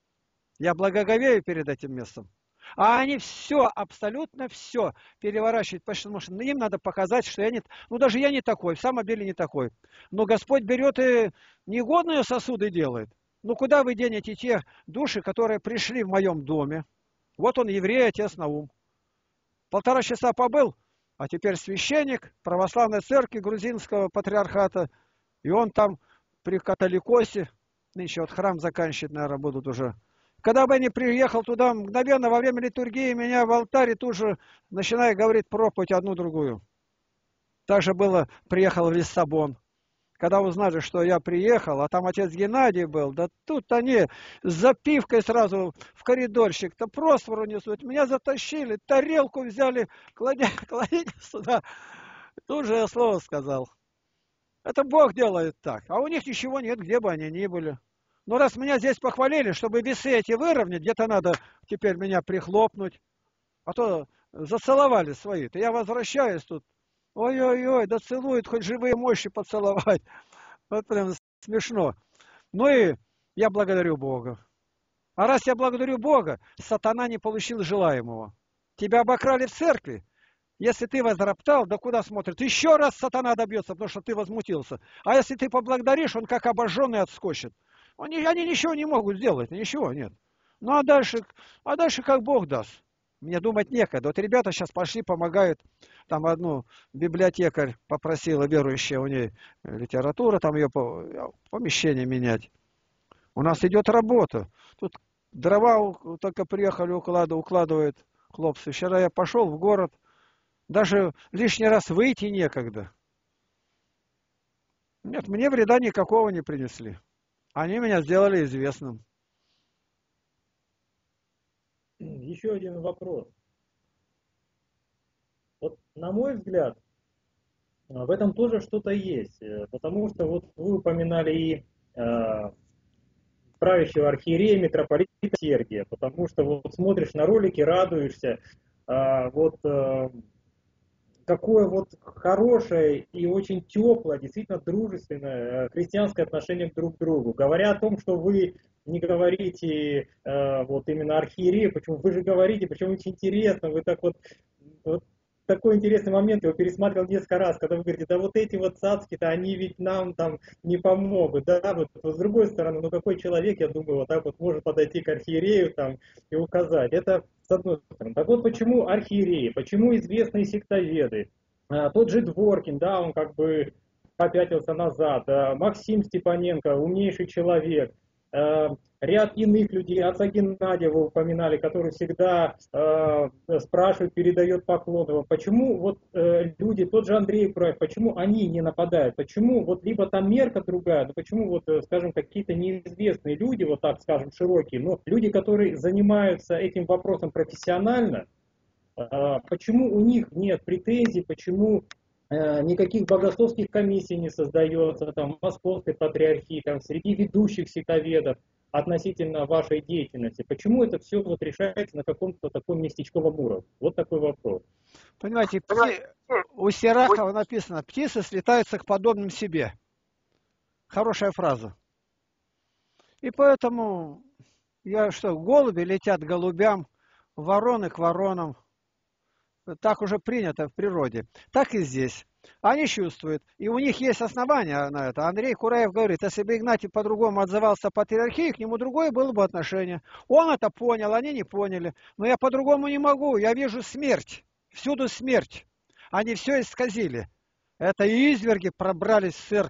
Я благоговею перед этим местом. А они все, абсолютно все переворачивают, потому что им надо показать, что я не... Ну, даже я не такой, в самом деле не такой. Но Господь берет и негодные сосуды делает. Ну, куда вы денете те души, которые пришли в моем доме? Вот он, еврей, отец Наум. 1,5 часа побыл, а теперь священник православной церкви грузинского патриархата. И он там при католикосе, нынче вот храм заканчивает, наверное, будут уже. Когда бы я не приехал туда, мгновенно во время литургии меня в алтаре тут же начинает говорить проповедь одну другую. Так же было, приехал в Лиссабон. Когда узнали, что я приехал, а там отец Геннадий был, да тут они с запивкой сразу в коридорчик-то просто несут. Меня затащили, тарелку взяли, кладите сюда. Тут же я слово сказал. Это Бог делает так. А у них ничего нет, где бы они ни были. Но раз меня здесь похвалили, чтобы весы эти выровнять, где-то надо теперь меня прихлопнуть. А то зацеловали свои-то. Я возвращаюсь тут. Ой-ой-ой, да целуют, хоть живые мощи поцеловать. Вот прям смешно. Ну и я благодарю Бога. А раз я благодарю Бога, сатана не получил желаемого. Тебя обокрали в церкви. Если ты возроптал, да куда смотрит? Еще раз сатана добьется, потому что ты возмутился. А если ты поблагодаришь, он как обожженный отскочит. Они ничего не могут сделать, ничего нет. Ну а дальше как Бог даст. Мне думать некогда. Вот ребята сейчас пошли, помогают. Там одну библиотекарь попросила, верующая, у ней литература, там ее помещение менять. У нас идет работа. Тут дрова только приехали, укладывают хлопцы. Вчера я пошел в город. Даже лишний раз выйти некогда. Нет, мне вреда никакого не принесли. Они меня сделали известным. Еще один вопрос. Вот на мой взгляд, в этом тоже что-то есть. Потому что вот вы упоминали и правящего архиерея, митрополита Сергия. Потому что вот смотришь на ролики, радуешься. Какое вот хорошее и очень теплое, действительно дружественное христианское отношение друг к другу. Говоря о том, что вы не говорите вот именно архиерею, почему вы же говорите, причем очень интересно, вы так вот такой интересный момент, я его пересматривал несколько раз, когда вы говорите, да вот эти вот цацки-то, они ведь нам там не помогут, да, вот с другой стороны, ну какой человек, я думаю, вот так вот может подойти к архиерею там и указать, это с одной стороны. Так вот, почему архиереи, почему известные сектоведы, тот же Дворкин, да, он как бы попятился назад, Максим Степаненко, умнейший человек, ряд иных людей, отца Геннадия вы упоминали, который всегда спрашивает, передает поклон. Почему вот люди, тот же Андрей Кураев, почему они не нападают? Почему вот либо там мерка другая, но почему вот, скажем, какие-то неизвестные люди, вот так скажем, широкие, но люди, которые занимаются этим вопросом профессионально, почему у них нет претензий, почему никаких богословских комиссий не создается, там, в Московской патриархии, там, среди ведущих сектоведов относительно вашей деятельности. Почему это все вот решается на каком-то таком местечковом уровне? Вот такой вопрос. Понимаете, у Сирахова написано, птицы слетаются к подобным себе. Хорошая фраза. И поэтому, голуби летят к голубям, вороны к воронам. Так уже принято в природе. Так и здесь. Они чувствуют. И у них есть основания на это. Андрей Кураев говорит, если бы Игнатий по-другому отзывался по патриархии, к нему другое было бы отношение. Он это понял, они не поняли. Но я по-другому не могу. Я вижу смерть. Всюду смерть. Они все исказили. Это изверги пробрались в церковь.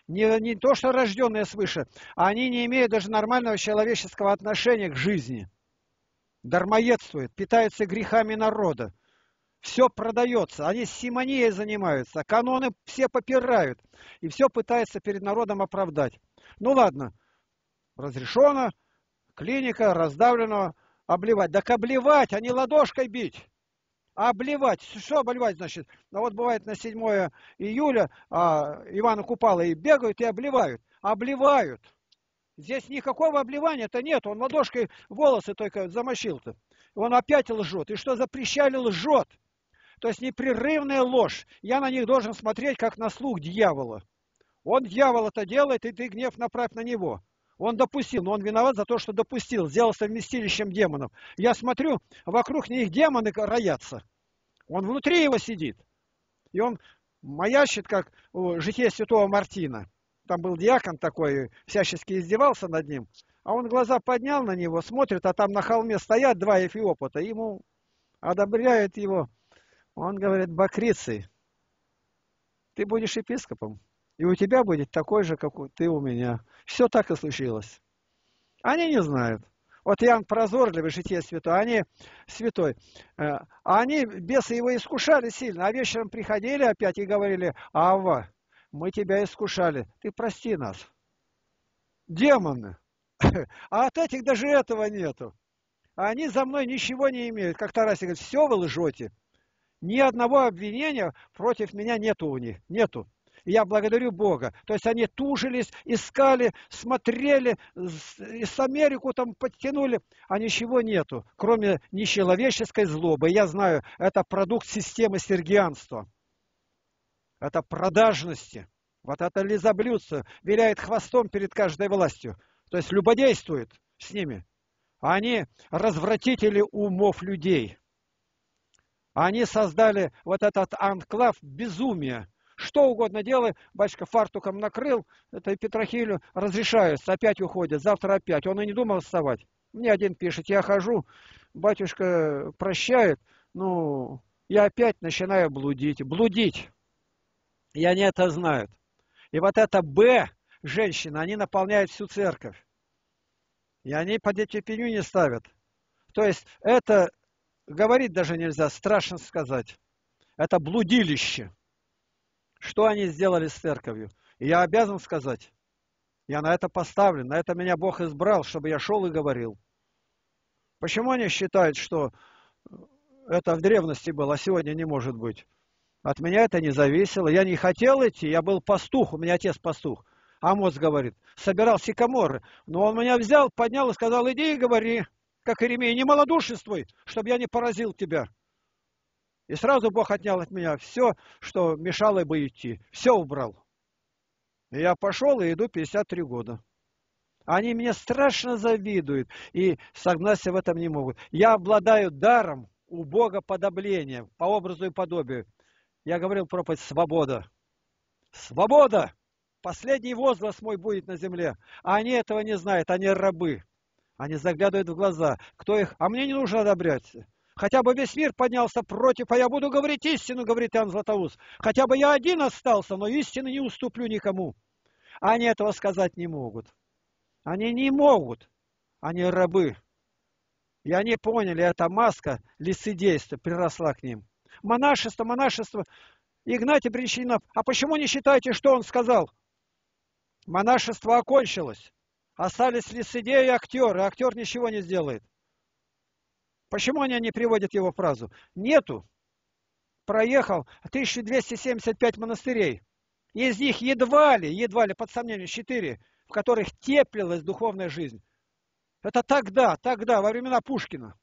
Не то, что рожденные свыше, они не имеют даже нормального человеческого отношения к жизни. Дармоедствуют, питаются грехами народа. Все продается. Они симонией занимаются, каноны все попирают. И все пытаются перед народом оправдать. Ну ладно, разрешено, клиника раздавленного, обливать. Так обливать, а не ладошкой бить. А обливать, что обливать значит? Ну вот бывает на 7 июля Ивана Купала и бегают и обливают. Обливают. Здесь никакого обливания-то нет. Он ладошкой волосы только замочил-то. Он опять лжет. И что запрещали, лжет. То есть непрерывная ложь. Я на них должен смотреть, как на слух дьявола. Он дьявол это делает, и ты гнев направь на него. Он допустил, но он виноват за то, что допустил. Сделал совместилищем демонов. Я смотрю, вокруг них демоны роятся. Он внутри его сидит. И он маячит, как житие святого Мартина. Там был диакон такой, всячески издевался над ним. А он глаза поднял на него, смотрит, а там на холме стоят два эфиопота. Ему одобряют его. Он говорит: Бакриций, ты будешь епископом, и у тебя будет такой же, как ты у меня. Все так и случилось. Они не знают. Вот Иоанн Прозорливый, житие святой, они, бесы его искушали сильно, а вечером приходили опять и говорили: Авва, мы тебя искушали, ты прости нас. Демоны. А от этих даже этого нету. Они за мной ничего не имеют. Как Тарасий говорит: все вы лжете. Ни одного обвинения против меня нету у них. Нету. И я благодарю Бога. То есть они тужились, искали, смотрели, с Америку там подтянули, а ничего нету, кроме нечеловеческой злобы. Я знаю, это продукт системы сергианства. Это продажности. Вот это лизоблюдство виляет хвостом перед каждой властью. То есть любодействует с ними. Они развратители умов людей. Они создали вот этот анклав безумия. Что угодно делай, батюшка фартуком накрыл, это и Петрохилю разрешается, опять уходит, завтра опять. Он и не думал вставать. Мне один пишет: я хожу, батюшка прощает, ну, я опять начинаю блудить. Блудить. И они это знают. И вот это Б, женщины, они наполняют всю церковь. И они под эти пеню не ставят. То есть это... Говорить даже нельзя, страшно сказать. Это блудилище. Что они сделали с церковью? И я обязан сказать. Я на это поставлен, на это меня Бог избрал, чтобы я шел и говорил. Почему они считают, что это в древности было, а сегодня не может быть? От меня это не зависело. Я не хотел идти, я был пастух, у меня отец пастух. Амос говорит, собирал сикаморы. Но он меня взял, поднял и сказал: иди и говори. Как Иеремия, не малодушествуй, чтобы я не поразил тебя. И сразу Бог отнял от меня все, что мешало бы идти. Все убрал. И я пошел и иду 53 года. Они мне страшно завидуют и согнаться в этом не могут. Я обладаю даром у Бога подобления, по образу и подобию. Я говорил проповедь: свобода. Свобода! Последний возглас мой будет на земле. А они этого не знают, они рабы. Они заглядывают в глаза. Кто их? А мне не нужно одобрять. Хотя бы весь мир поднялся против, а я буду говорить истину, говорит Иоанн Златоуст. Хотя бы я один остался, но истины не уступлю никому. А они этого сказать не могут. Они не могут. Они рабы. И они поняли, эта маска лицедейства приросла к ним. Монашество. Игнатий Бринчанинов. А почему не считаете, что он сказал? Монашество окончилось. Остались лицедеи и актеры. Актер ничего не сделает. Почему они не приводят его фразу? Нету. Проехал 1275 монастырей. Из них едва ли, под сомнением, 4, в которых теплилась духовная жизнь. Это тогда, во времена Пушкина.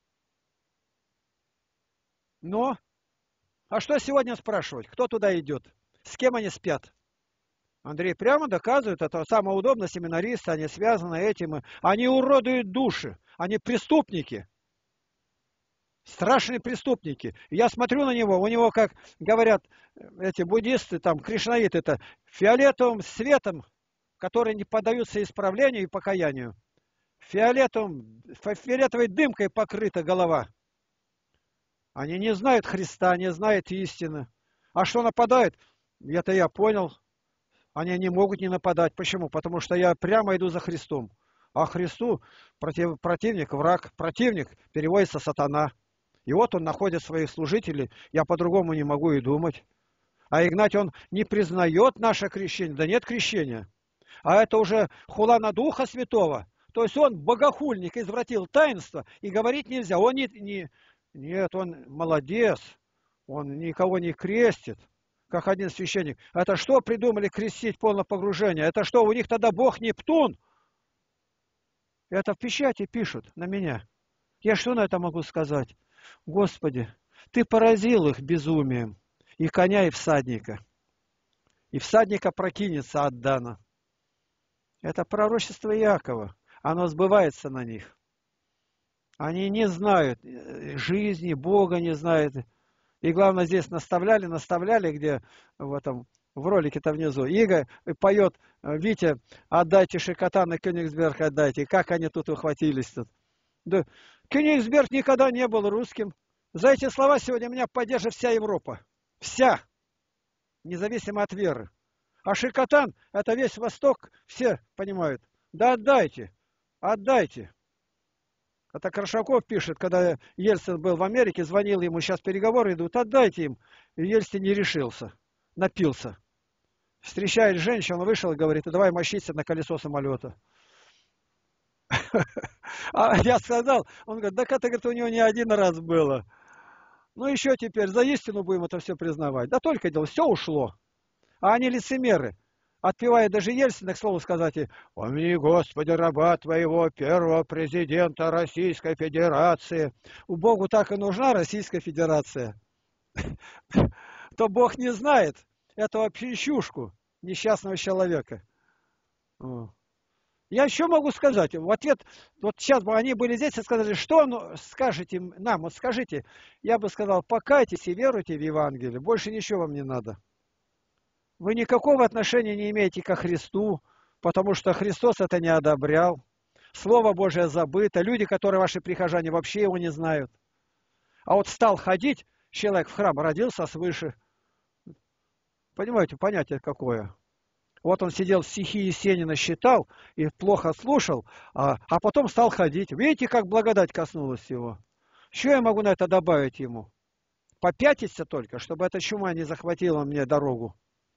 Но, а что сегодня спрашивать? Кто туда идет? С кем они спят? Андрей прямо доказывает, это самое удобное, семинаристы, они связаны этим. Они уродуют души, они преступники. Страшные преступники. Я смотрю на него, у него, как говорят эти буддисты, там, кришнаиты, это фиолетовым светом, которые не поддаются исправлению и покаянию. Фиолетовой дымкой покрыта голова. Они не знают Христа, не знают истины. А что нападают? Это я понял. Они не могут не нападать. Почему? Потому что я прямо иду за Христом. А Христу противник, враг, противник переводится сатана. И вот он находит своих служителей. Я по-другому не могу и думать. А Игнатий, он не признает наше крещение. Да нет крещения. А это уже хула на Духа Святого. То есть он богохульник, извратил таинство, и говорить нельзя. Он нет, он молодец. Он никого не крестит, как один священник. Это что придумали крестить полное погружение? Это что, у них тогда бог Нептун? Это в печати пишут на меня. Я что на это могу сказать? Господи, ты поразил их безумием. И коня, и всадника. И всадника прокинется от Дана. Это пророчество Иакова. Оно сбывается на них. Они не знают жизни, Бога не знают. И главное, здесь наставляли, где в ролике-то внизу. Игорь поет: Витя, отдайте Шикотан и Кёнигсберг отдайте. Как они тут ухватились тут. Да, Кёнигсберг никогда не был русским. За эти слова сегодня меня поддержит вся Европа. Вся. Независимо от веры. А Шикотан, это весь Восток, все понимают. Да отдайте, отдайте. Это Крашаков пишет, когда Ельцин был в Америке, звонил ему, сейчас переговоры идут, отдайте им. И Ельцин не решился, напился. Встречает женщину, вышел и говорит: давай мочиться на колесо самолета. А я сказал, он говорит: да это, говорит, у него не один раз было. Ну еще теперь за истину будем это все признавать. Да только дело, все ушло. А они лицемеры. Отпевая даже Ельцина, к слову сказать: «Помяни, Господи, раба твоего, первого президента Российской Федерации». У Богу так и нужна Российская Федерация. То Бог не знает этого пьянчушку, несчастного человека. Я еще могу сказать, в ответ, вот сейчас бы они были здесь и сказали: что скажете нам, вот скажите. Я бы сказал: покайтесь и веруйте в Евангелие, больше ничего вам не надо. Вы никакого отношения не имеете ко Христу, потому что Христос это не одобрял. Слово Божие забыто. Люди, которые ваши прихожане, вообще его не знают. А вот стал ходить человек в храм, родился свыше. Понимаете, понятие какое? Вот он сидел, стихи Есенина считал и плохо слушал, а потом стал ходить. Видите, как благодать коснулась его? Что я могу на это добавить ему? Попятиться только, чтобы эта чума не захватила мне дорогу.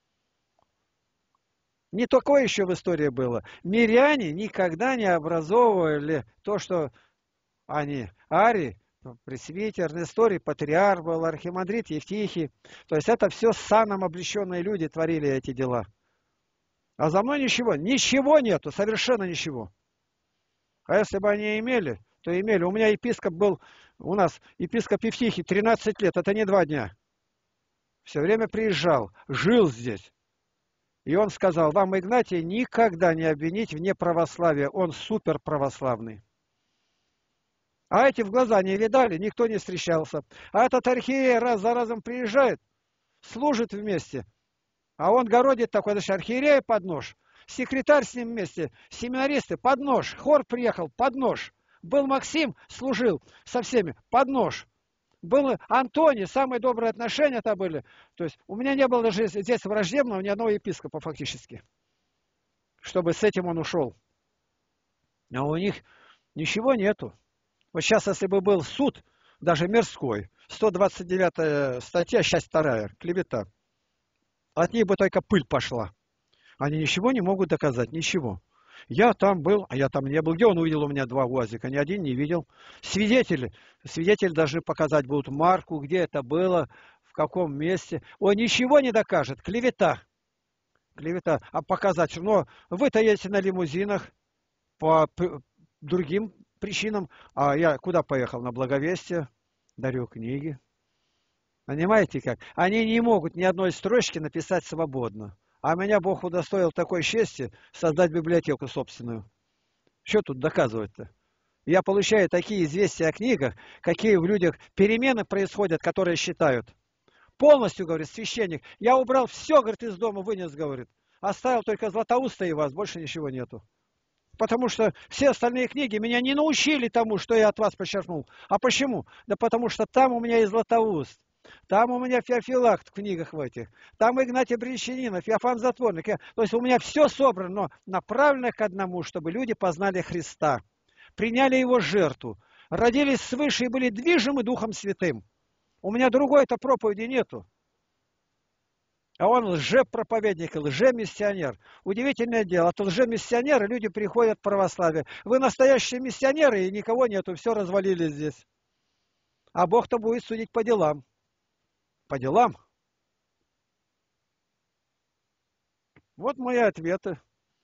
Не такое еще в истории было. Миряне никогда не образовывали то, что они, Арий, пресвитер, Несторий, патриарх был, архимандрит, Евтихий. То есть это все саном облеченные люди творили эти дела. А за мной ничего нету, совершенно ничего. А если бы они имели, то имели. У меня епископ был, у нас епископ Евтихий 13 лет, это не 2 дня. Все время приезжал, жил здесь. И он сказал: вам Игнатия никогда не обвинить в неправославии, он супер православный. А эти в глаза не видали, никто не встречался. А этот архиерей раз за разом приезжает, служит вместе. А он городит такой, значит, архиерея под нож, секретарь с ним вместе, семинаристы под нож, хор приехал под нож. Был Максим, служил со всеми под нож. Был Антоний, самые добрые отношения это были. То есть у меня не было даже здесь враждебного ни одного епископа фактически, чтобы с этим он ушел. А у них ничего нету. Вот сейчас, если бы был суд, даже мирской, 129 статья, часть 2, клевета, от них бы только пыль пошла. Они ничего не могут доказать, ничего. Я там был, а я там не был. Где он увидел у меня 2 УАЗика? Ни один не видел. Свидетели должны показать будут марку, где это было, в каком месте. Он ничего не докажет. Клевета. Клевета. А показать, но вы-то едете на лимузинах по другим причинам. А я куда поехал? На Благовестие. Дарю книги. Понимаете как? Они не могут ни одной строчки написать свободно. А меня Бог удостоил такой чести создать библиотеку собственную. Что тут доказывать-то? Я получаю такие известия о книгах, какие в людях перемены происходят, которые считают. Полностью, говорит священник, я убрал все, говорит, из дома, вынес, говорит. Оставил только Златоуста и вас, больше ничего нету. Потому что все остальные книги меня не научили тому, что я от вас подчеркнул. А почему? Да потому что там у меня и Златоуст, Там у меня Феофилакт в книгах в этих. Там Игнатий Брянщанинов, Феофан Затворник. То есть у меня все собрано, но направлено к одному, чтобы люди познали Христа, приняли Его жертву, родились свыше и были движимы Духом Святым. У меня другой-то проповеди нету. А он лжепроповедник, лжемиссионер. Удивительное дело, от лжемиссионера люди приходят в православие. Вы настоящие миссионеры, и никого нету, все развалили здесь. А Бог-то будет судить по делам. По делам. Вот мои ответы.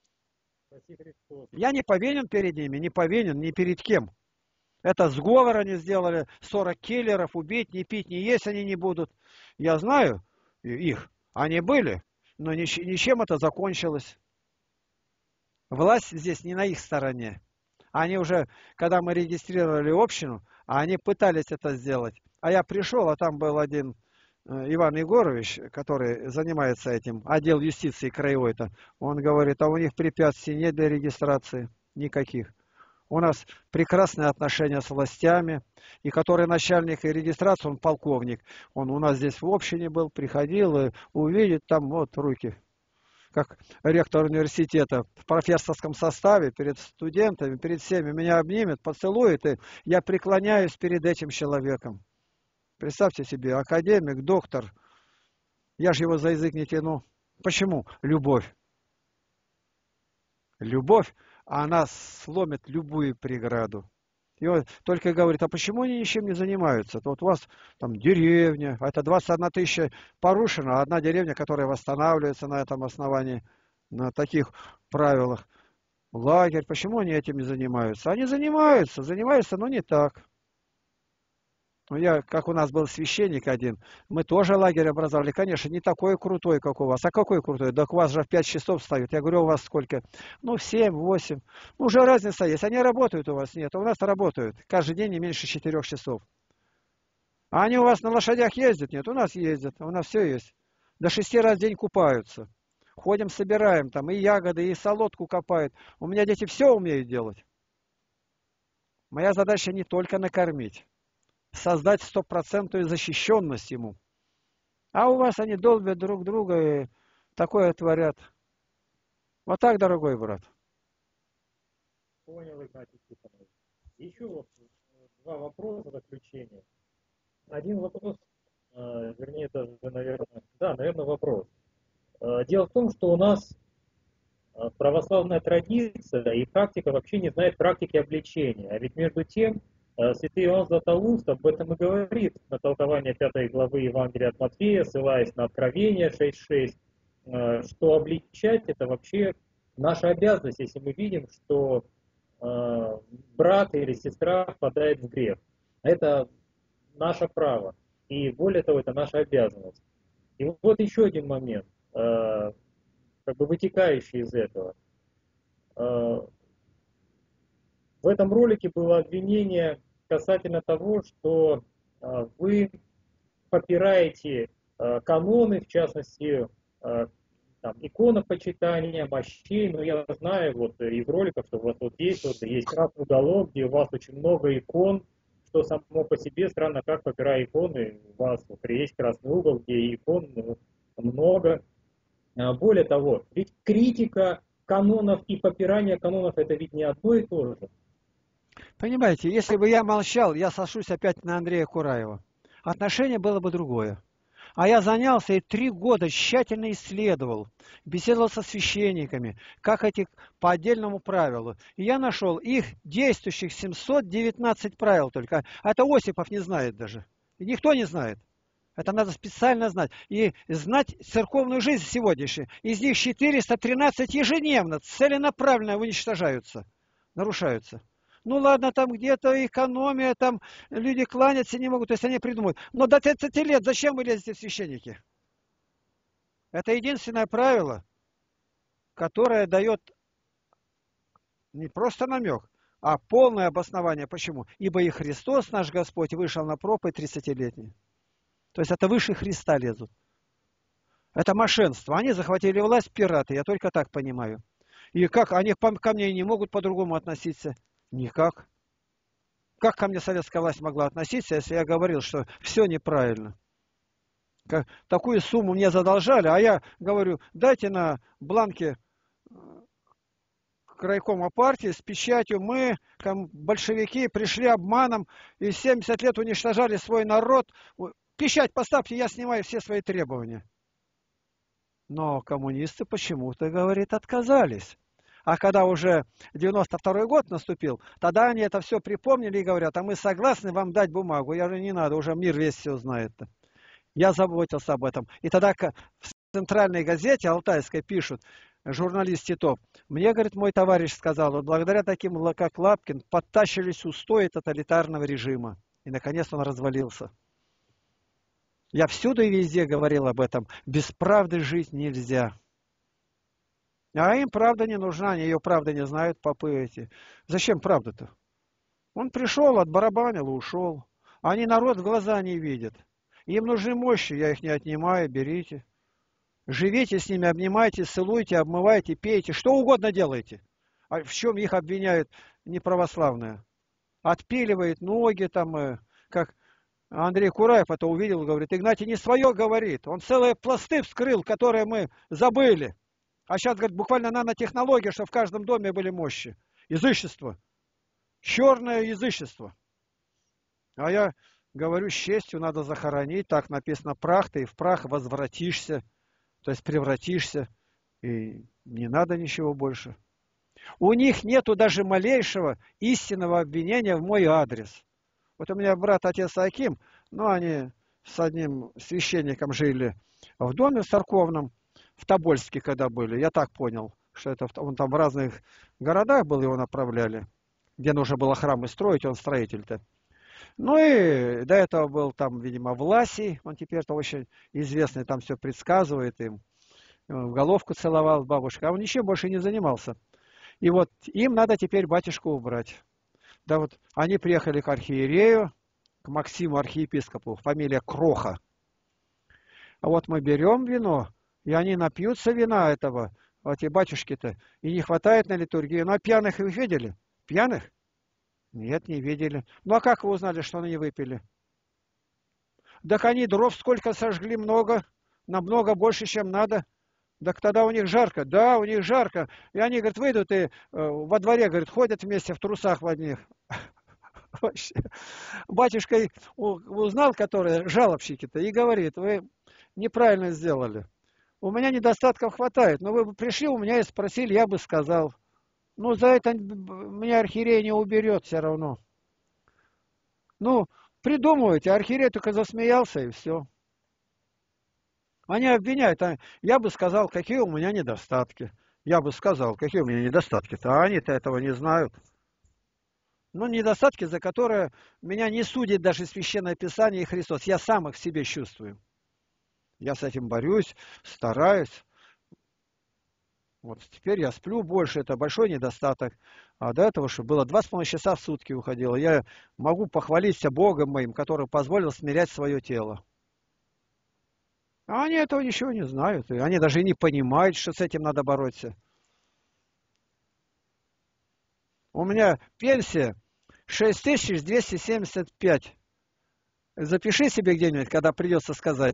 Я не повинен перед ними, не повинен ни перед кем. Это сговор они сделали, 40 киллеров, убить, не пить, не есть они не будут. Я знаю их, они были, но ничем это закончилось. Власть здесь не на их стороне. Они уже, когда мы регистрировали общину, они пытались это сделать. А я пришел, а там был один Иван Егорович, который занимается этим, отдел юстиции краевой-то. Он говорит, а у них препятствий нет для регистрации никаких. У нас прекрасные отношения с властями, и который начальник регистрации, он полковник. Он у нас здесь в общине был, приходил и увидит там вот руки. Как ректор университета в профессорском составе, перед студентами, перед всеми меня обнимет, поцелует, и я преклоняюсь перед этим человеком. Представьте себе, академик, доктор, я же его за язык не тяну. Почему? Любовь. Любовь, она сломит любую преграду. И он только говорит, а почему они ничем не занимаются? Вот у вас там деревня, это 21 тысяча порушено, а одна деревня, которая восстанавливается на этом основании, на таких правилах. Лагерь, почему они этим не занимаются? Они занимаются, но не так. Ну, как у нас был священник один, мы тоже лагерь образовали. Конечно, не такой крутой, как у вас. А какой крутой? Да у вас же в 5 часов встают. Я говорю, у вас сколько? Ну, в 7, 8. Ну, уже разница есть. Они работают у вас? Нет, у нас работают. Каждый день не меньше 4 часов. А они у вас на лошадях ездят? Нет, у нас ездят. У нас все есть. До 6 раз в день купаются. Ходим, собираем там и ягоды, и солодку копают. У меня дети все умеют делать. Моя задача не только накормить. Создать стопроцентную защищенность ему. А у вас они долбят друг друга и такое творят. Вот так, дорогой брат. Понял, Игнатий Тихонович. Еще два вопроса в заключение. Один вопрос, вернее, даже, наверное, вопрос. Дело в том, что у нас православная традиция и практика вообще не знает практики обличения. А ведь между тем, святый Иоанн Златоуст об этом и говорит на толкование 5 главы Евангелия от Матфея, ссылаясь на Откровение 6.6, что обличать это вообще наша обязанность, если мы видим, что брат или сестра впадает в грех. Это наше право. И более того, это наша обязанность. И вот еще один момент, как бы вытекающий из этого. В этом ролике было обвинение касательно того, что вы попираете каноны, в частности, там, иконопочитания, мощей. Но я знаю вот из роликов, что у вас вот есть красный уголок, где у вас очень много икон, что само по себе странно, как попирая иконы, у вас вот есть красный угол, где икон много. Более того, ведь критика канонов и попирание канонов это ведь не одно и то же. Понимаете, если бы я молчал, я сошлюсь опять на Андрея Кураева. Отношение было бы другое. А я занялся и 3 года тщательно исследовал, беседовал со священниками, как эти по отдельному правилу. И я нашел их действующих 719 правил только. А это Осипов не знает даже. И никто не знает. Это надо специально знать. И знать церковную жизнь сегодняшнюю. Из них 413 ежедневно, целенаправленно уничтожаются, нарушаются. Ну ладно, там где-то экономия, там люди кланяться не могут, то есть они придумают. Но до 30 лет зачем вы лезете в священники? Это единственное правило, которое дает не просто намек, а полное обоснование. Почему? Ибо и Христос, наш Господь, вышел на проповедь 30-летний. То есть это выше Христа лезут. Это мошенство. Они захватили власть, пираты, я только так понимаю. И как? Они ко мне не могут по-другому относиться. Никак. Как ко мне советская власть могла относиться, если я говорил, что все неправильно? Такую сумму мне задолжали, а я говорю, дайте на бланке крайкома партии с печатью, мы, большевики, пришли обманом и 70 лет уничтожали свой народ. Печать поставьте, я снимаю все свои требования. Но коммунисты почему-то, говорит, отказались. А когда уже 92-й год наступил, тогда они это все припомнили и говорят, а мы согласны вам дать бумагу. Я говорю, не надо, уже мир весь все знает. Я заботился об этом. И тогда в центральной газете Алтайской пишут, журналист Титов, мне, говорит, мой товарищ сказал, вот благодаря таким, как Лапкин, подтащились устои тоталитарного режима. И, наконец, он развалился. Я всюду и везде говорил об этом. Без правды жить нельзя. А им правда не нужна, они ее правда не знают, попы эти. Зачем правда-то? Он пришел, отбарабанил и ушел. Они народ в глаза не видят. Им нужны мощи, я их не отнимаю, берите. Живите с ними, обнимайте, целуйте, обмывайте, пейте, что угодно делайте. А в чем их обвиняют неправославные? Отпиливает ноги там, как Андрей Кураев это увидел, говорит, Игнатий не свое говорит. Он целые пласты вскрыл, которые мы забыли. А сейчас, говорит, буквально нанотехнология, что в каждом доме были мощи. Язычество. Черное язычество. А я говорю, с честью надо захоронить. Так написано, прах, ты в прах возвратишься. То есть превратишься. И не надо ничего больше. У них нету даже малейшего истинного обвинения в мой адрес. Вот у меня брат, отец Аким, ну они с одним священником жили в доме церковном, в Тобольске когда были. Я так понял, что это он там в разных городах был, его направляли, где нужно было храмы строить, он строитель-то. Ну и до этого был там, видимо, Власий, он теперь-то очень известный, там все предсказывает им. В головку целовал бабушка, а он ничем больше не занимался. И вот им надо теперь батюшку убрать. Да вот они приехали к архиерею, к Максиму архиепископу, фамилия Кроха. А вот мы берем вино, и они напьются вина этого, эти батюшки-то, и не хватает на литургию. Ну а пьяных вы видели? Пьяных? Нет, не видели. Ну а как вы узнали, что они выпили? Так они дров сколько сожгли, много, намного больше, чем надо. Так тогда у них жарко. Да, у них жарко. И они, говорят, выйдут и во дворе, говорят, ходят вместе в трусах в одних. Вообще. Батюшка узнал, которые жалобщики-то, и говорит, вы неправильно сделали. У меня недостатков хватает, но вы бы пришли у меня и спросили, я бы сказал. Ну, за это меня архиерей не уберет все равно. Ну, придумывайте, архиерей только засмеялся и все. Они обвиняют, я бы сказал, какие у меня недостатки. Я бы сказал, какие у меня недостатки-то, а они-то этого не знают. Но недостатки, за которые меня не судит даже Священное Писание и Христос. Я сам их в себе чувствую. Я с этим борюсь, стараюсь. Вот теперь я сплю больше, это большой недостаток. А до этого, что было 2,5 часа в сутки уходило, я могу похвалиться Богом моим, который позволил смирять свое тело. А они этого ничего не знают. И они даже не понимают, что с этим надо бороться. У меня пенсия 6275. Запиши себе где-нибудь, когда придется сказать.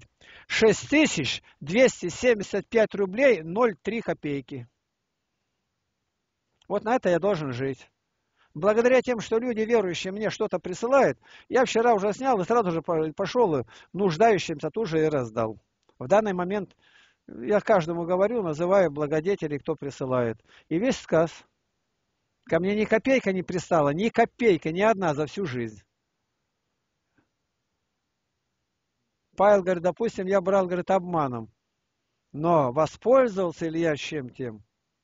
6275 рублей 0,3 копейки. Вот на это я должен жить. Благодаря тем, что люди верующие мне что-то присылают, я вчера уже снял и сразу же пошел нуждающимся тут же и раздал. В данный момент я каждому говорю, называю благодетелей, кто присылает. И весь сказ. Ко мне ни копейка не пристала, ни копейка, ни одна за всю жизнь. Павел говорит, допустим, я брал, говорит, обманом. Но воспользовался ли я чем тем?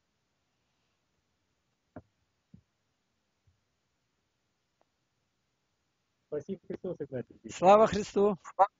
Спасибо, Христос, Игнатий. Слава Христу!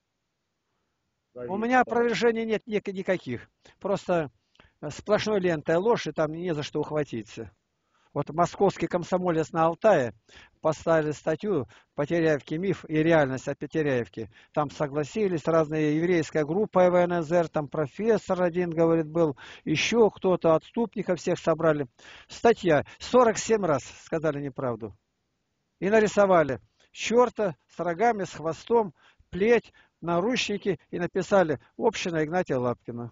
У меня опровержений нет никаких. Просто сплошной лентой ложь, и там не за что ухватиться. Вот московский комсомолец на Алтае поставили статью «Потеряевки миф и реальность о Потеряевке». Там согласились разные, еврейская группа ВНЗР, там профессор один, говорит, был, еще кто-то, отступников всех собрали. Статья 47 раз сказали неправду. И нарисовали черта с рогами, с хвостом, плеть, наручники и написали «Община Игнатия Лапкина».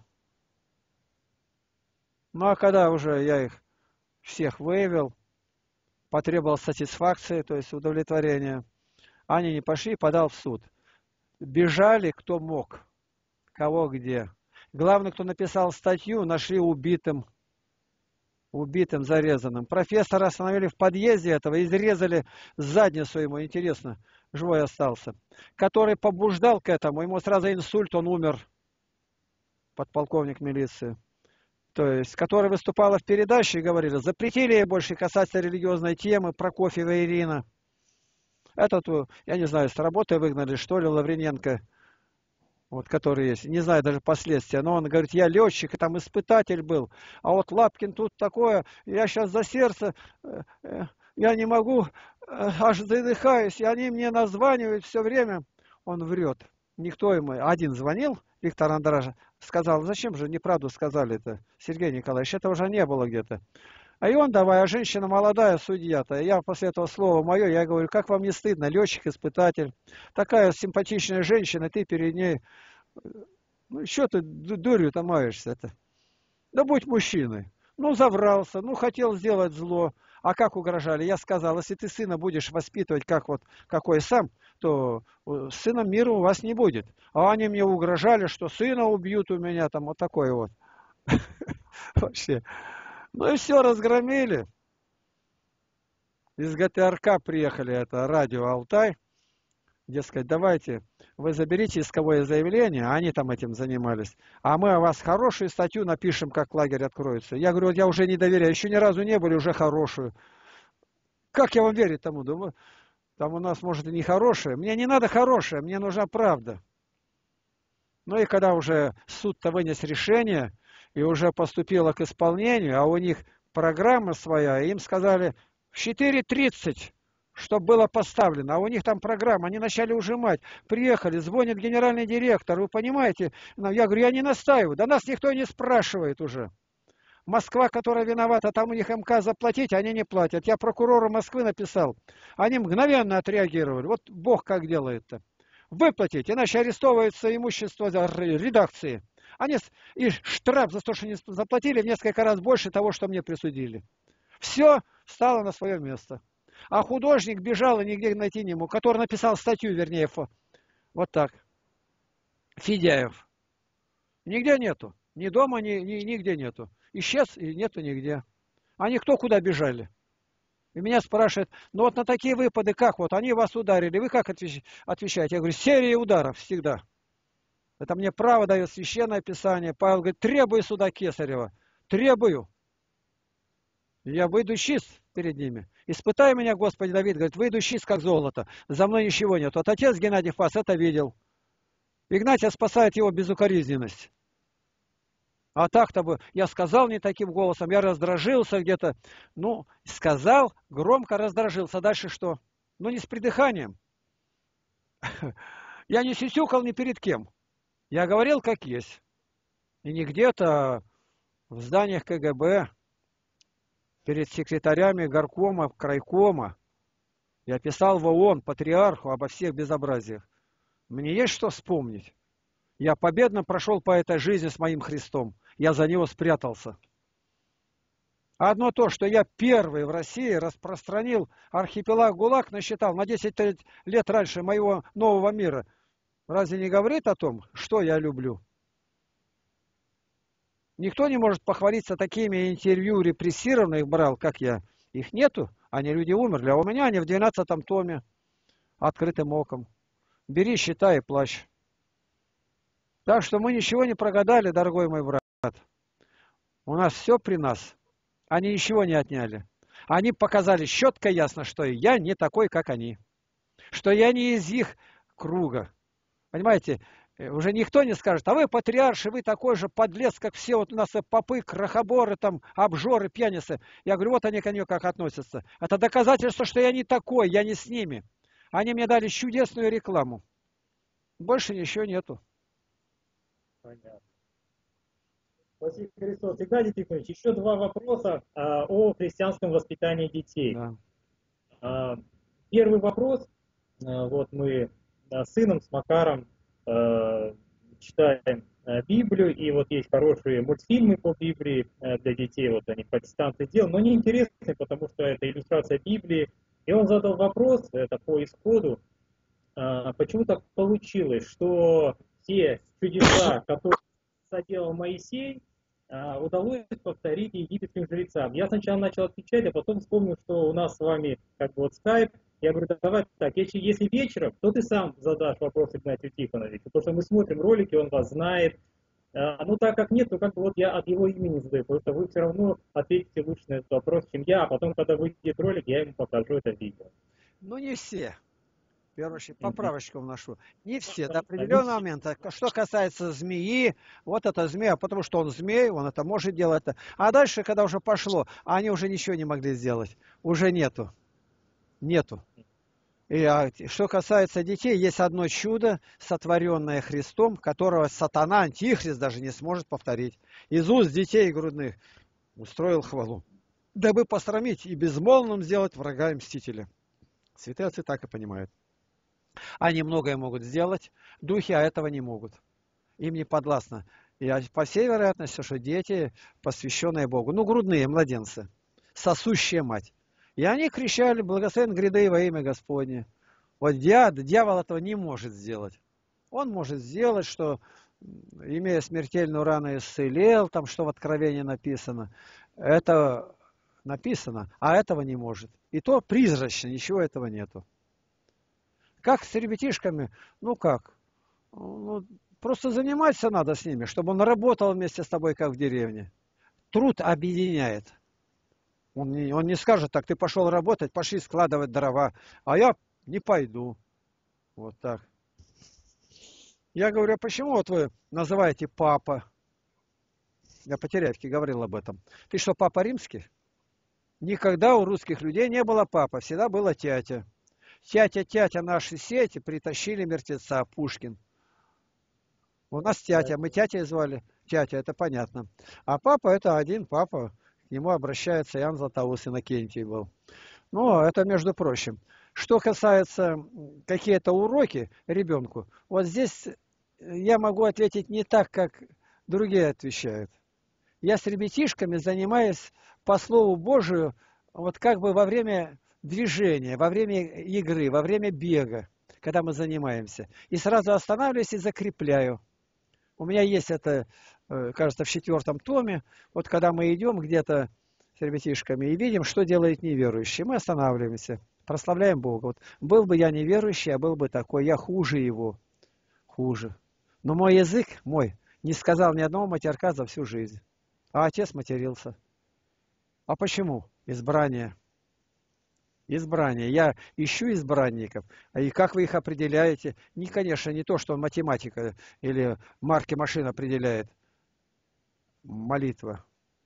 Ну а когда уже я их всех выявил, потребовал сатисфакции, то есть удовлетворения, они не пошли, подал в суд. Бежали кто мог, кого где. Главное, кто написал статью, нашли убитым, зарезанным. Профессора остановили в подъезде этого, изрезали задницу ему, интересно, живой остался. Который побуждал к этому, ему сразу инсульт, он умер, подполковник милиции. То есть, которая выступала в передаче и говорили, запретили ей больше касаться религиозной темы, Прокофьева Ирина. Этот, я не знаю, с работы выгнали, что ли, Лавриненко, вот, который есть, не знаю даже последствия, но он говорит, я летчик, и там испытатель был, а вот Лапкин тут такое, я сейчас за сердце, я не могу, аж задыхаюсь, и они мне названивают все время. Он врет. Никто ему, один звонил, Виктор Андража, сказал, зачем же неправду сказали-то, Сергей Николаевич, это уже не было где-то. А и он давай, а женщина молодая, судья-то. Я после этого слова мое, я говорю, как вам не стыдно, летчик-испытатель, такая симпатичная женщина, ты перед ней, ну что ты дурью-то маешься-то? Да будь мужчиной. Ну, заврался, ну, хотел сделать зло. А как угрожали? Я сказал, если ты сына будешь воспитывать, как вот, какой сам, то с сыном мира у вас не будет. А они мне угрожали, что сына убьют у меня, там вот такое вот. Вообще. Ну и все, разгромили. Из ГТРК приехали, это радио Алтай. Дескать, давайте, вы заберите исковое заявление, а они там этим занимались. А мы о вас хорошую статью напишем, как лагерь откроется. Я говорю, вот я уже не доверяю, еще ни разу не были, уже хорошую. Как я вам верить тому? Думаю, там у нас, может, и не хорошее. Мне не надо хорошее, мне нужна правда. Ну и когда уже суд-то вынес решение, и уже поступило к исполнению, а у них программа своя, им сказали в 4:30, чтобы было поставлено, а у них там программа, они начали ужимать, приехали, звонит генеральный директор, вы понимаете, я говорю, я не настаиваю, да нас никто не спрашивает уже. Москва, которая виновата, там у них МК заплатить, они не платят. Я прокурору Москвы написал, они мгновенно отреагировали, вот Бог как делает-то. Выплатить, иначе арестовывается имущество редакции. Они и штраф за то, что не заплатили, в несколько раз больше того, что мне присудили. Все стало на свое место. А художник бежал и нигде найти не мог, который написал статью, вернее, вот так. Федяев. Нигде нету. Ни дома, нигде нету. Исчез и нету нигде. Они кто куда бежали? И меня спрашивают, ну вот на такие выпады как? Вот они вас ударили, вы как отвечаете? Я говорю, серия ударов всегда. Это мне право дает священное писание. Павел говорит, требую суда Кесарева. Требую. И я выйду чист перед ними. Испытай меня, Господи, Давид, говорит, выйду чист, как золото. За мной ничего нет. Вот отец Геннадий Фас это видел. Игнатия спасает его безукоризненность. А так-то бы я сказал не таким голосом, я раздражился где-то. Ну, сказал, громко раздражился. Дальше что? Ну, не с придыханием. Я не сюсюкал ни перед кем. Я говорил, как есть. И не где-то в зданиях КГБ, перед секретарями горкома, крайкома. Я писал в ООН, патриарху, обо всех безобразиях. Мне есть что вспомнить. Я победно прошел по этой жизни с моим Христом. Я за него спрятался. Одно то, что я первый в России распространил архипелаг ГУЛАГ, насчитал на 10 лет раньше моего нового мира. Разве не говорит о том, что я люблю? Никто не может похвалиться такими интервью репрессированных брал, как я. Их нету, они люди умерли, а у меня они в 12-м томе, открытым оком. Бери, считай и плачь. Так что мы ничего не прогадали, дорогой мой брат. У нас все при нас. Они ничего не отняли. Они показали четко и ясно, что я не такой, как они. Что я не из их круга. Понимаете, уже никто не скажет, а вы патриарши, вы такой же подлец, как все вот у нас попы, крохоборы, там, обжоры, пьяницы. Я говорю, вот они ко мне как относятся. Это доказательство, что я не такой, я не с ними. Они мне дали чудесную рекламу. Больше ничего нету. Понятно. Спасибо, Христос. Игнатий Тихонович, еще два вопроса о христианском воспитании детей. Да. Первый вопрос. Вот мы с сыном, с Макаром читаем Библию, и вот есть хорошие мультфильмы по Библии для детей, вот они протестанты делают, но они интересны, потому что это иллюстрация Библии. И он задал вопрос, это по исходу, почему так получилось, что все чудеса, которые соделал Моисей, удалось повторить египетским жрецам. Я сначала начал отвечать, а потом вспомнил, что у нас с вами как бы вот скайп. Я говорю, давай так, если вечером, то ты сам задашь вопрос Игнатию Тихоновичу, потому что мы смотрим ролики, он вас знает. Ну, так как нет, то как бы вот я от его имени задаю, потому что вы все равно ответите лучше на этот вопрос, чем я, а потом, когда выйдет ролик, я ему покажу это видео. Ну, не все. В первую очередь, поправочку вношу. Не все, до Не определенного все. момента. Что касается змеи, вот это змея, потому что он змей, он это может делать. А дальше, когда уже пошло, они уже ничего не могли сделать. Уже нету. Нету. И что касается детей, есть одно чудо, сотворенное Христом, которого сатана, антихрист даже не сможет повторить. Из уст детей грудных устроил хвалу, дабы посрамить и безмолвным сделать врага и мстителя. Святые отцы так и понимают. Они многое могут сделать, духи, а этого не могут. Им не подвластно. И по всей вероятности, что дети, посвященные Богу, ну, грудные младенцы, сосущая мать. И они кричали: благословен гряды во имя Господне. Вот дьявол этого не может сделать. Он может сделать, что, имея смертельную рану, исцелел, там, что в Откровении написано. Это написано, а этого не может. И то призрачно, ничего этого нету. Как с ребятишками? Ну как? Ну, просто заниматься надо с ними, чтобы он работал вместе с тобой, как в деревне. Труд объединяет. Он не скажет: так, ты пошел работать, пошли складывать дрова, а я не пойду. Вот так. Я говорю: а почему вот вы называете папа? Я по Теряевке говорил об этом. Ты что, папа римский? Никогда у русских людей не было папа, всегда было тятя. Тятя наши сети притащили мертвеца, Пушкин. У нас тятя, мы тятей звали. Тятя, это понятно. А папа — это один папа. К нему обращается Иоанн Златоуст, Иннокентий был. Ну, это между прочим. Что касается какие-то уроки ребенку, вот здесь я могу ответить не так, как другие отвечают. Я с ребятишками занимаюсь по Слову Божию, вот как бы во время движения, во время игры, во время бега, когда мы занимаемся. И сразу останавливаюсь и закрепляю. У меня есть это, кажется, в 4 томе. Вот когда мы идем где-то с ребятишками и видим, что делает неверующий, мы останавливаемся, прославляем Бога. Вот был бы я неверующий, а был бы такой, я хуже его. Хуже. Но мой язык, не сказал ни одного матерка за всю жизнь. А отец матерился. А почему? Избрание. Избрание. Я ищу избранников. И как вы их определяете? Конечно, не то, что математика или марки машин определяет. Молитва.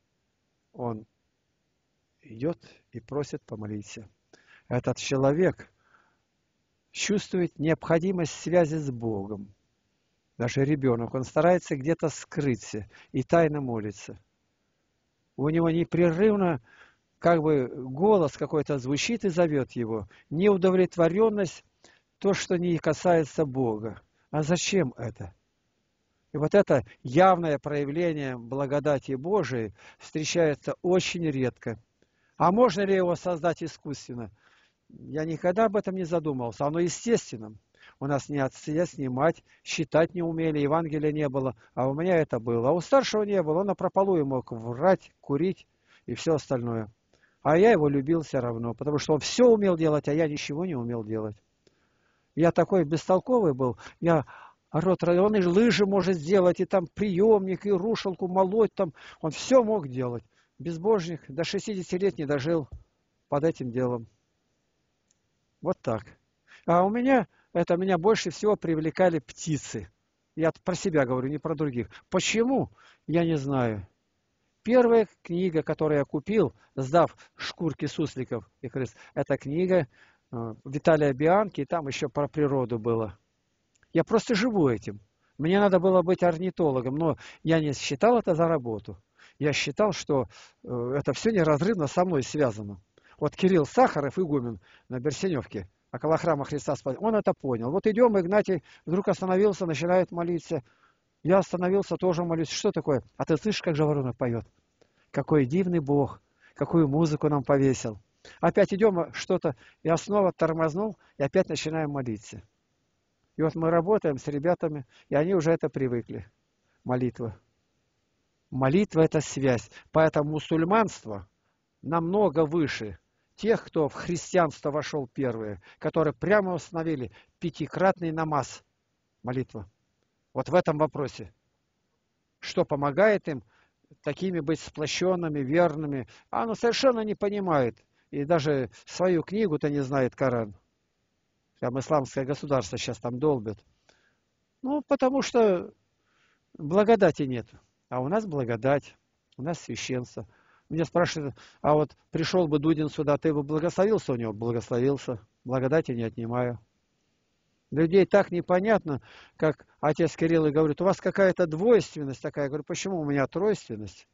Он идет и просит помолиться. Этот человек чувствует необходимость связи с Богом. Даже ребенок, он старается где-то скрыться и тайно молится. У него непрерывно как бы голос какой-то звучит и зовет его. Неудовлетворенность, то, что не касается Бога. А зачем это? И вот это явное проявление благодати Божией встречается очень редко. А можно ли его создать искусственно? Я никогда об этом не задумывался. Оно естественно. У нас ни отец, ни мать считать не умели, Евангелия не было. А у меня это было. А у старшего не было. Он напропалую мог врать, курить и все остальное. А я его любил все равно, потому что он все умел делать, а я ничего не умел делать. Я такой бестолковый был. Он и лыжи может сделать, и там приемник, и рушилку молоть. Там. Он все мог делать. Безбожник, до 60 лет не дожил под этим делом. Вот так. А у меня, меня больше всего привлекали птицы. Я про себя говорю, не про других. Почему? Я не знаю. Первая книга, которую я купил, сдав шкурки сусликов и крыс, это книга Виталия Бианки, и там еще про природу было. Я просто живу этим. Мне надо было быть орнитологом, но я не считал это за работу. Я считал, что это все неразрывно со мной связано. Вот Кирилл Сахаров, игумен на Берсеневке, около храма Христа Спасителя. Он это понял. Вот идем, Игнатий вдруг остановился, начинает молиться. Я остановился, тоже молюсь. Что такое? А ты слышишь, как жаворонок поет? Какой дивный Бог, какую музыку нам повесил. Опять идем, что-то, я снова тормознул, и опять начинаем молиться. И вот мы работаем с ребятами, и они уже это привыкли. Молитва. Молитва – это связь. Поэтому мусульманство намного выше тех, кто в христианство вошел первые, которые прямо установили пятикратный намаз. Молитва. Вот в этом вопросе. Что помогает им такими быть сплощенными, верными. А оно совершенно не понимает. И даже свою книгу-то не знает Коран. Там исламское государство сейчас там долбит. Ну, потому что благодати нет. А у нас благодать, у нас священство. Меня спрашивают, а вот пришел бы Дудин сюда, ты бы благословился у него? Благословился. Благодати не отнимаю. Людей так непонятно, как отец Кирилл и говорит, у вас какая-то двойственность такая. Я говорю, почему у меня тройственность?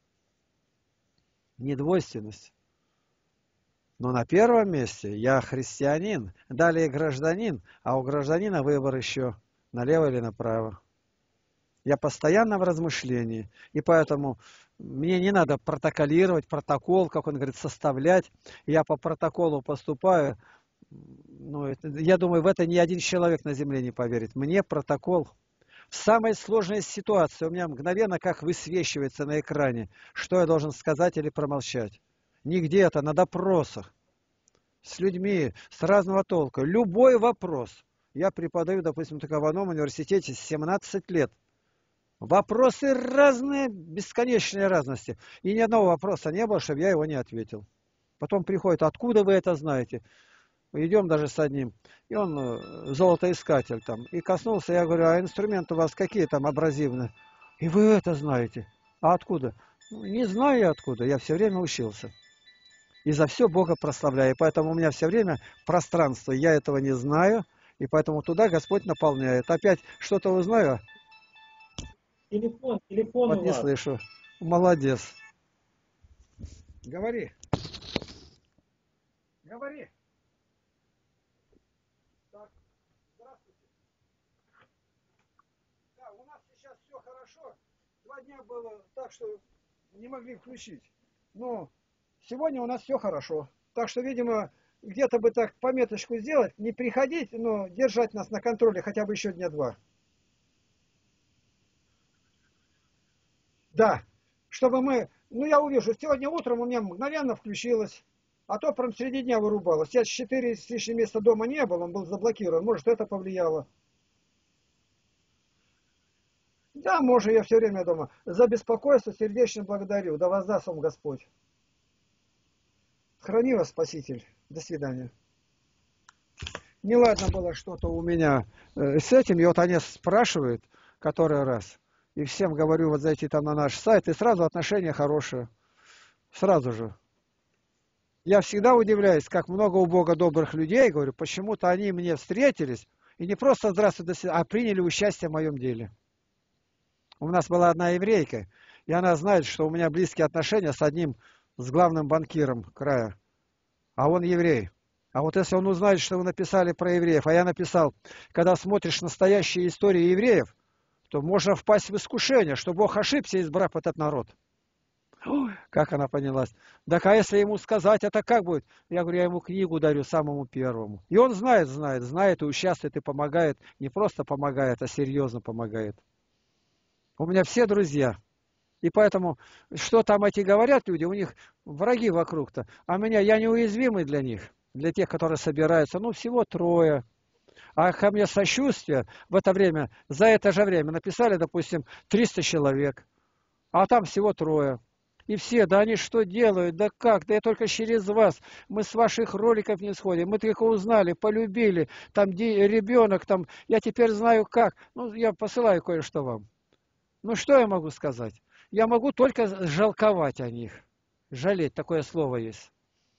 Не двойственность. Но на первом месте я христианин, далее гражданин, а у гражданина выбор еще налево или направо. Я постоянно в размышлении, и поэтому мне не надо протоколировать, протокол, как он говорит, составлять. Я по протоколу поступаю. Ну, я думаю, в это ни один человек на земле не поверит. Мне протокол. В самой сложной ситуации у меня мгновенно как высвечивается на экране, что я должен сказать или промолчать. Не где-то, на допросах. С людьми, с разного толка. Любой вопрос. Я преподаю, допустим, в одном университете с 17 лет. Вопросы разные, бесконечные разности. И ни одного вопроса не было, чтобы я его не ответил. Потом приходит, откуда вы это знаете? Идем даже с одним. И он золотоискатель там. И коснулся, я говорю, а инструменты у вас какие там абразивные? И вы это знаете. А откуда? Ну, не знаю я откуда, я все время учился. И за все Бога прославляю. И поэтому у меня все время пространство. Я этого не знаю. И поэтому туда Господь наполняет. Опять что-то узнаю. Телефон Вот у не вас. слышу. Молодец. Говори. Говори. Так, здравствуйте. Да, у нас сейчас все хорошо. 2 дня было так, что не могли включить. Но сегодня у нас все хорошо. Так что, видимо, где-то бы так пометочку сделать, не приходить, но держать нас на контроле хотя бы еще 2 дня. Да, чтобы мы... Ну, я увижу, сегодня утром у меня мгновенно включилось, а то прям среди дня вырубалось. Я 4 с лишним месяца дома не был, он был заблокирован. Может, это повлияло. Да, может, я все время дома. За беспокойство сердечно благодарю. Да воздаст вам Господь. Храни вас, Спаситель. До свидания. Неладно было что-то у меня с этим. И вот они спрашивают, который раз. И всем говорю, вот зайти там на наш сайт, и сразу отношения хорошие. Сразу же. Я всегда удивляюсь, как много у Бога добрых людей, говорю, почему-то они мне встретились, и не просто здравствуй, до свидания, а приняли участие в моем деле. У нас была одна еврейка, и она знает, что у меня близкие отношения с одним, с главным банкиром края. А он еврей. А вот если он узнает, что вы написали про евреев, а я написал, когда смотришь настоящие истории евреев, то можно впасть в искушение, что Бог ошибся, избрав этот народ. Ой, как она понялась. Так а если ему сказать, это как будет? Я говорю, я ему книгу дарю самому первому. И он знает и участвует, и помогает. Не просто помогает, а серьезно помогает. У меня все друзья. И поэтому, что там эти говорят люди, у них враги вокруг-то. А я неуязвимый для них, для тех, которые собираются. Ну, всего 3. А ко мне сочувствие в это время, за это же время написали, допустим, 300 человек. А там всего 3. И все, да они что делают, да как, да я только через вас, мы с ваших роликов не сходим, мы только узнали, полюбили, там ребенок, там, я теперь знаю как, ну я посылаю кое-что вам. Ну что я могу сказать? Я могу только жалковать о них, жалеть, такое слово есть.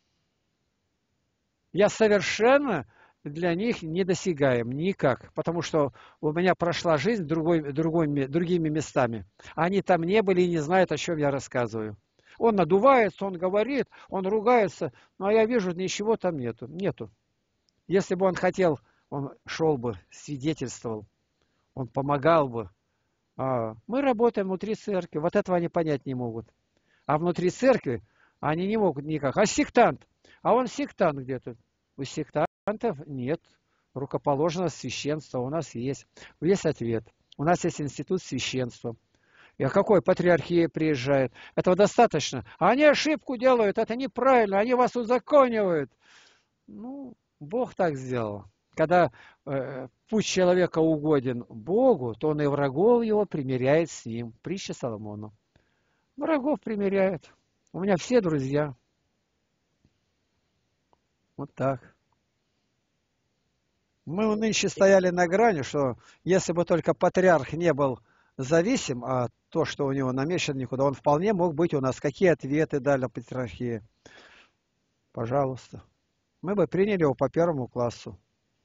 Я совершенно для них недосягаем никак, потому что у меня прошла жизнь другими местами. Они там не были и не знают, о чем я рассказываю. Он надувается, он говорит, он ругается, но я вижу, ничего там нету. Если бы он хотел, он шел бы, свидетельствовал, он помогал бы. Мы работаем внутри церкви, вот этого они понять не могут. А внутри церкви они не могут никак. А сектант? А он сектант где-то. У сектантов нет рукоположенного священства. У нас есть. Есть ответ. У нас есть институт священства. И какой патриархия приезжает? Этого достаточно. А они ошибку делают, это неправильно, они вас узаконивают. Ну, Бог так сделал. Когда путь человека угоден Богу, то он и врагов его примиряет с ним. Притча Соломону. Врагов примиряет. У меня все друзья. Вот так. Мы нынче стояли на грани, что если бы только патриарх не был зависим от то, что у него намечено никуда, он вполне мог быть у нас. Какие ответы дали патриархии? Пожалуйста. Мы бы приняли его по первому классу.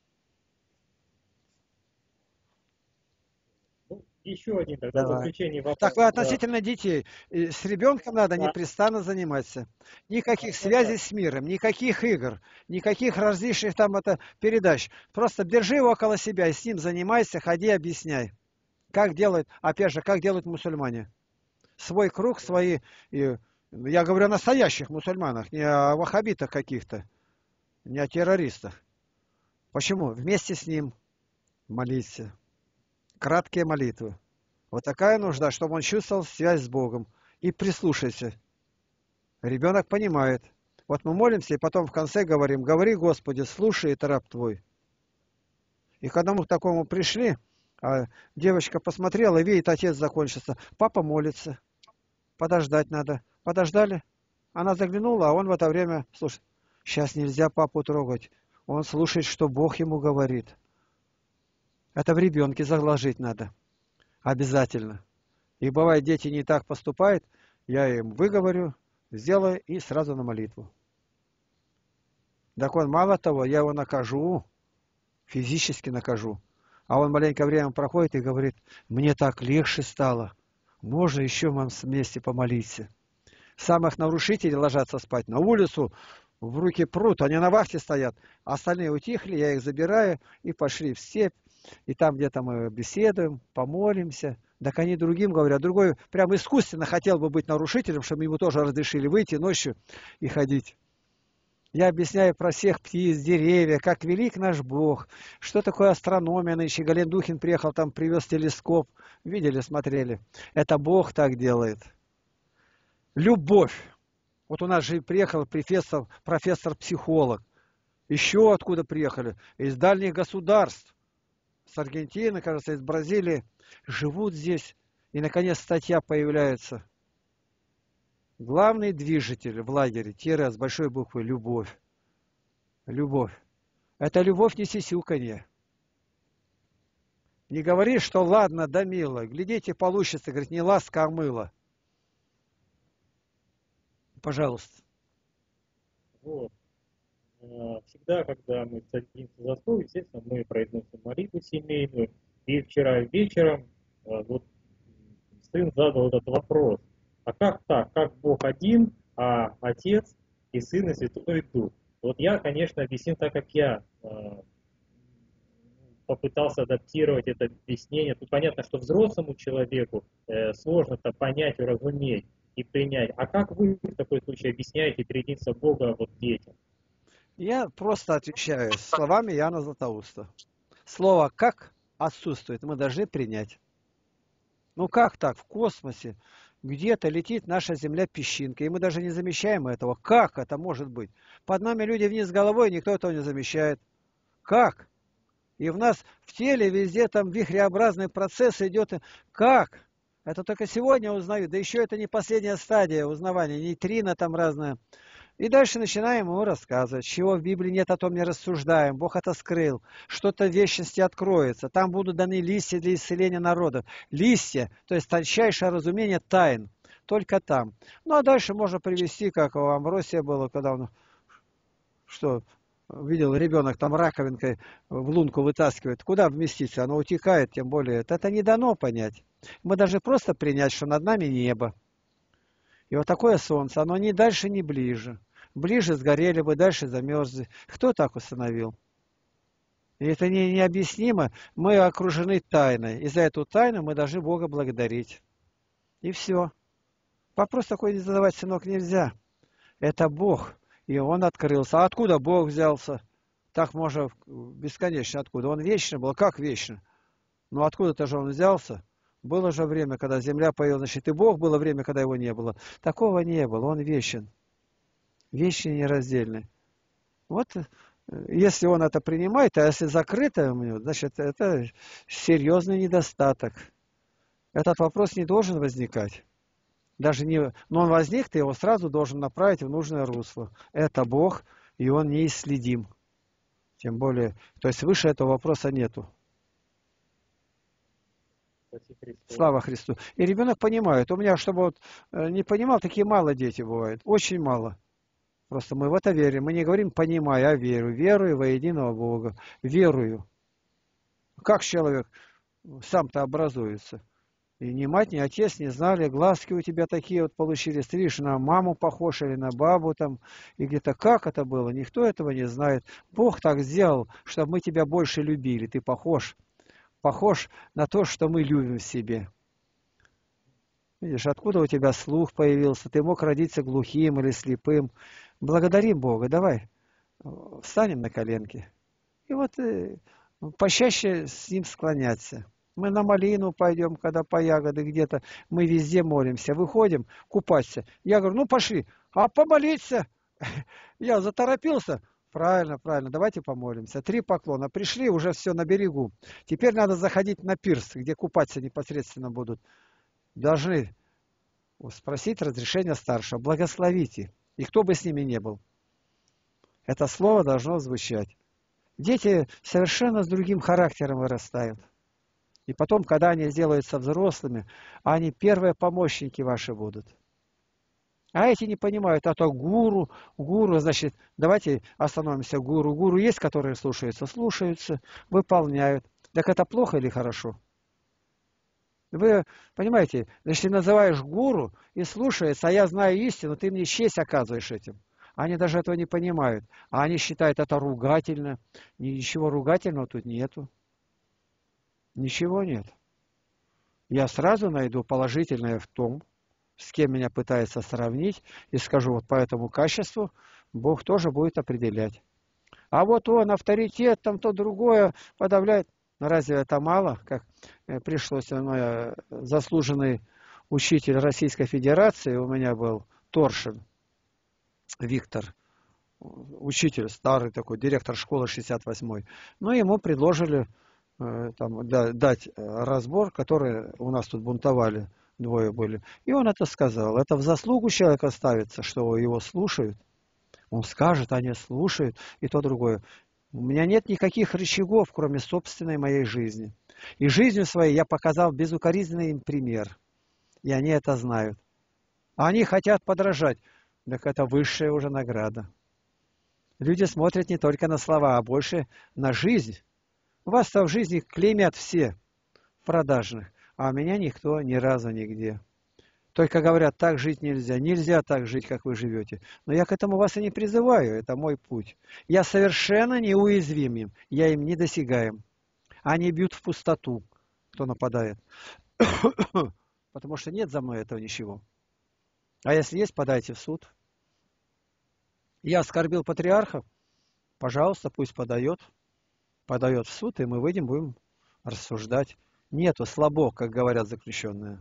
Еще один тогда в заключение вопрос. Так вы относительно детей. С ребенком надо непрестанно заниматься. Никаких связей с миром, никаких игр, никаких различных там передач. Просто держи его около себя и с ним занимайся, ходи, объясняй. Как делают, опять же, как делают мусульмане. Свой круг, свои... Я говорю о настоящих мусульманах, не о ваххабитах каких-то, не о террористах. Почему? Вместе с ним молиться. Краткие молитвы. Вот такая нужда, чтобы он чувствовал связь с Богом. И прислушайся. Ребенок понимает. Вот мы молимся, и потом в конце говорим: говори, Господи, слушает раб Твой. И к одному к такому пришли, а девочка посмотрела, и видит, отец закончился. Папа молится. Подождать надо. Подождали. Она заглянула, а он в это время, слушай, сейчас нельзя папу трогать. Он слушает, что Бог ему говорит. Это в ребенке заложить надо. Обязательно. И бывает, дети не так поступают, я им выговорю, сделаю и сразу на молитву. Так он, мало того, я его накажу, физически накажу. А он маленькое время проходит и говорит: мне так легче стало. Можно еще вам вместе помолиться. Самых нарушителей ложатся спать на улицу, в руки прут, они на вахте стоят. Остальные утихли, я их забираю и пошли в степь. И там где-то мы беседуем, помолимся. Так они другим говорят. Другой прям искусственно хотел бы быть нарушителем, чтобы ему тоже разрешили выйти ночью и ходить. Я объясняю про всех птиц, деревья, как велик наш Бог, что такое астрономия. Нынче Гален Духин приехал, там привез телескоп. Видели, смотрели. Это Бог так делает. Любовь. Вот у нас же приехал профессор-психолог. Еще откуда приехали? Из дальних государств. С Аргентины, кажется, из Бразилии. Живут здесь. И, наконец, статья появляется. Главный движитель в лагере, тире с большой буквы, любовь. Любовь. Это любовь, не сисюканье. Не говори, что ладно, да мило. Глядите, получится. Говорит, не ласка, а мыло. Пожалуйста. Вот. Всегда, когда мы садимся за стол, естественно, мы произносим молитву семейную. И вчера вечером вот сын задал этот вопрос: а как так? Как Бог один, а Отец и Сын и Святой Дух? Вот я, конечно, объяснил так, как я попытался адаптировать это объяснение. Тут понятно, что взрослому человеку сложно-то понять, уразуметь и принять. А как вы в такой случай объясняете триединство Бога вот детям? Я просто отвечаю словами Иоанна Златоуста. Слово «как» отсутствует, мы должны принять. Ну как так? В космосе где-то летит наша Земля песчинка, и мы даже не замечаем этого. Как это может быть? Под нами люди вниз головой, никто этого не замечает. Как? И в нас в теле везде там вихреобразный процесс идет. Как? Это только сегодня узнают. Да еще это не последняя стадия узнавания. Нейтрино там разное. И дальше начинаем ему рассказывать. Чего в Библии нет, о том не рассуждаем. Бог это скрыл. Что-то в вечности откроется. Там будут даны листья для исцеления народов. Листья, то есть тончайшее разумение тайн. Только там. Ну а дальше можно привести, как у Амвросия было, когда он видел, ребенок там раковинкой в лунку вытаскивает. Куда вместиться? Оно утекает, тем более. Это не дано понять. Мы должны просто принять, что над нами небо. И вот такое солнце, оно ни дальше, ни ближе. Ближе сгорели бы, дальше замерзли. Кто так установил? И это необъяснимо. Мы окружены тайной. И за эту тайну мы должны Бога благодарить. И все. Вопрос такой не задавать, сынок, нельзя. Это Бог. И Он открылся. А откуда Бог взялся? Так можно бесконечно откуда. Он вечно был. Как вечно? Ну откуда-то же Он взялся. Было же время, когда земля появилась, значит, и Бог было время, когда Его не было. Такого не было. Он вечен. Вечный и нераздельный. Вот если он это принимает, а если закрыто у него, значит, это серьезный недостаток. Этот вопрос не должен возникать. Даже не, но он возник, ты его сразу должен направить в нужное русло. Это Бог, и он неисследим. Тем более, то есть выше этого вопроса нету. Слава Христу. И ребенок понимает. У меня, чтобы вот не понимал, такие мало дети бывают. Очень мало. Просто мы в это верим. Мы не говорим «понимай», а верю. Верую во единого Бога. Верую. Как человек сам-то образуется? И ни мать, ни отец не знали, глазки у тебя такие вот получились. Ты видишь, на маму похож или на бабу там. И где-то как это было, никто этого не знает. Бог так сделал, чтобы мы тебя больше любили. Ты похож. Похож на то, что мы любим в себе. Видишь, откуда у тебя слух появился? Ты мог родиться глухим или слепым. Благодарим Бога. Давай встанем на коленки. И вот почаще с Ним склоняться. Мы на малину пойдем, когда по ягоды где-то. Мы везде молимся. Выходим купаться. Я говорю, ну пошли. А помолиться? Я заторопился. Правильно, правильно. Давайте помолимся. 3 поклона. Пришли, уже все на берегу. Теперь надо заходить на пирс, где купаться непосредственно будут. Должны спросить разрешения старшего. Благословите. И кто бы с ними ни был. Это слово должно звучать. Дети совершенно с другим характером вырастают. И потом, когда они сделаются взрослыми, они первые помощники ваши будут. А эти не понимают, а то гуру, значит, давайте остановимся, гуру есть, которые слушаются, выполняют. Так это плохо или хорошо? Вы понимаете, значит, ты называешь гуру и слушается, а я знаю истину, ты мне честь оказываешь этим. Они даже этого не понимают. А они считают это ругательно. Ничего ругательного тут нету. Ничего нет. Я сразу найду положительное в том, с кем меня пытается сравнить, и скажу, вот по этому качеству Бог тоже будет определять. А вот он, авторитет, там то другое подавляет. Но разве это мало? Как пришлось, мой заслуженный учитель Российской Федерации, у меня был Торшин Виктор, учитель старый такой, директор школы 68-й. Ну, ему предложили дать разбор, который у нас тут бунтовали, 2 были. И он это сказал. Это в заслугу человека ставится, что его слушают. Он скажет, они слушают, и то другое. У меня нет никаких рычагов, кроме собственной моей жизни. И жизнью своей я показал безукоризненный им пример. И они это знают. А они хотят подражать. Так это высшая уже награда. Люди смотрят не только на слова, а больше на жизнь. Вас-то в жизни клеймят все продажных, а меня никто ни разу нигде. Только говорят, так жить нельзя. Нельзя так жить, как вы живете. Но я к этому вас и не призываю, это мой путь. Я совершенно неуязвим им, я им недосягаем. Они бьют в пустоту, кто нападает. Потому что нет за мной этого ничего. А если есть, подайте в суд. Я оскорбил патриарха, пожалуйста, пусть подает в суд, и мы выйдем, будем рассуждать. Нету слабо, как говорят заключенные.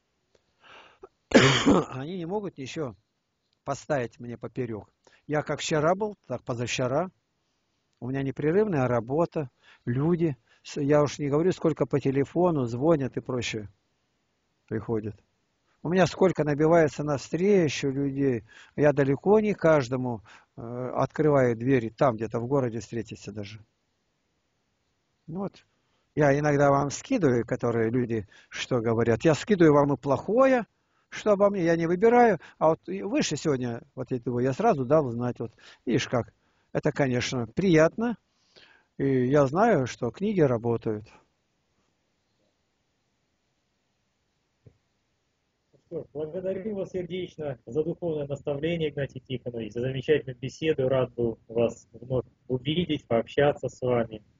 Они не могут ничего поставить мне поперек. Я как вчера был, так позавчера. У меня непрерывная работа, люди. Я уж не говорю, сколько по телефону звонят и прочее приходят. У меня сколько набивается навстречу людей. Я далеко не каждому открываю двери, там где-то в городе встретиться даже. Ну вот. Я иногда вам скидываю, которые люди что говорят. Я скидываю вам и плохое, что обо мне, я не выбираю. А вот выше сегодня, вот этого я сразу дал знать. Вот, видишь как, это, конечно, приятно. И я знаю, что книги работают. Благодарю вас сердечно за духовное наставление, Игнатий Тихонович, за замечательную беседу. Рад был вас вновь увидеть, пообщаться с вами.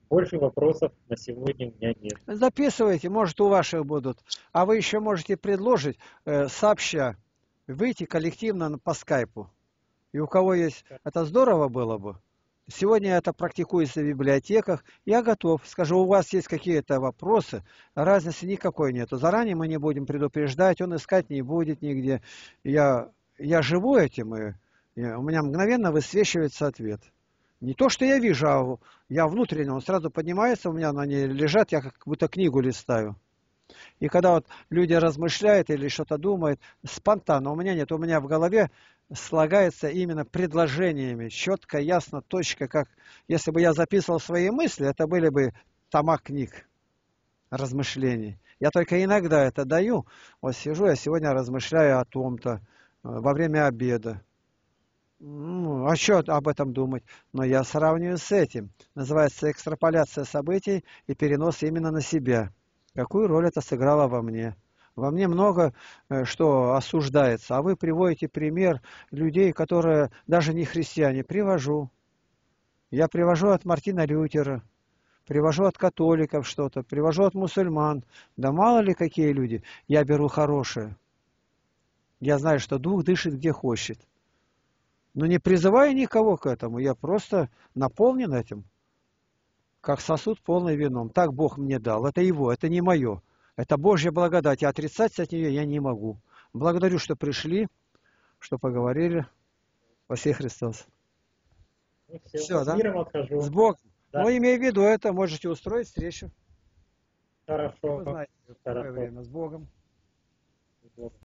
Больше вопросов на сегодня у меня нет. Записывайте, может, у ваших будут. А вы еще можете предложить сообща выйти коллективно по скайпу. И у кого есть, это здорово было бы. Сегодня это практикуется в библиотеках. Я готов. Скажу, у вас есть какие-то вопросы, разницы никакой нету. Заранее мы не будем предупреждать, он искать не будет нигде. Я живу этим, и у меня мгновенно высвечивается ответ. Не то, что я вижу, а я внутренне, он сразу поднимается, у меня на ней лежат, я как будто книгу листаю. И когда вот люди размышляют или что-то думают, спонтанно, у меня нет, у меня в голове слагается именно предложениями, четко, ясно, точка, как если бы я записывал свои мысли, это были бы тома книг, размышлений. Я только иногда это даю, вот сижу, я сегодня размышляю о том-то во время обеда. Ну, а что об этом думать? Но я сравниваю с этим. Называется экстраполяция событий и перенос именно на себя. Какую роль это сыграло во мне? Во мне много что осуждается, а вы приводите пример людей, которые даже не христиане. Привожу. Я привожу от Мартина Лютера, привожу от католиков что-то, привожу от мусульман. Да мало ли какие люди. Я беру хорошее. Я знаю, что дух дышит где хочет. Но не призываю никого к этому, я просто наполнен этим, как сосуд полный вином. Так Бог мне дал, это Его, это не мое. Это Божья благодать, и отрицать от нее я не могу. Благодарю, что пришли, что поговорили. Спаси Христос. Ну, Все, все, с да? миром отхожу. С Богом. Да, Но имея в виду это, можете устроить встречу. Вы хорошо, знаете, в какое хорошо. время. С Богом.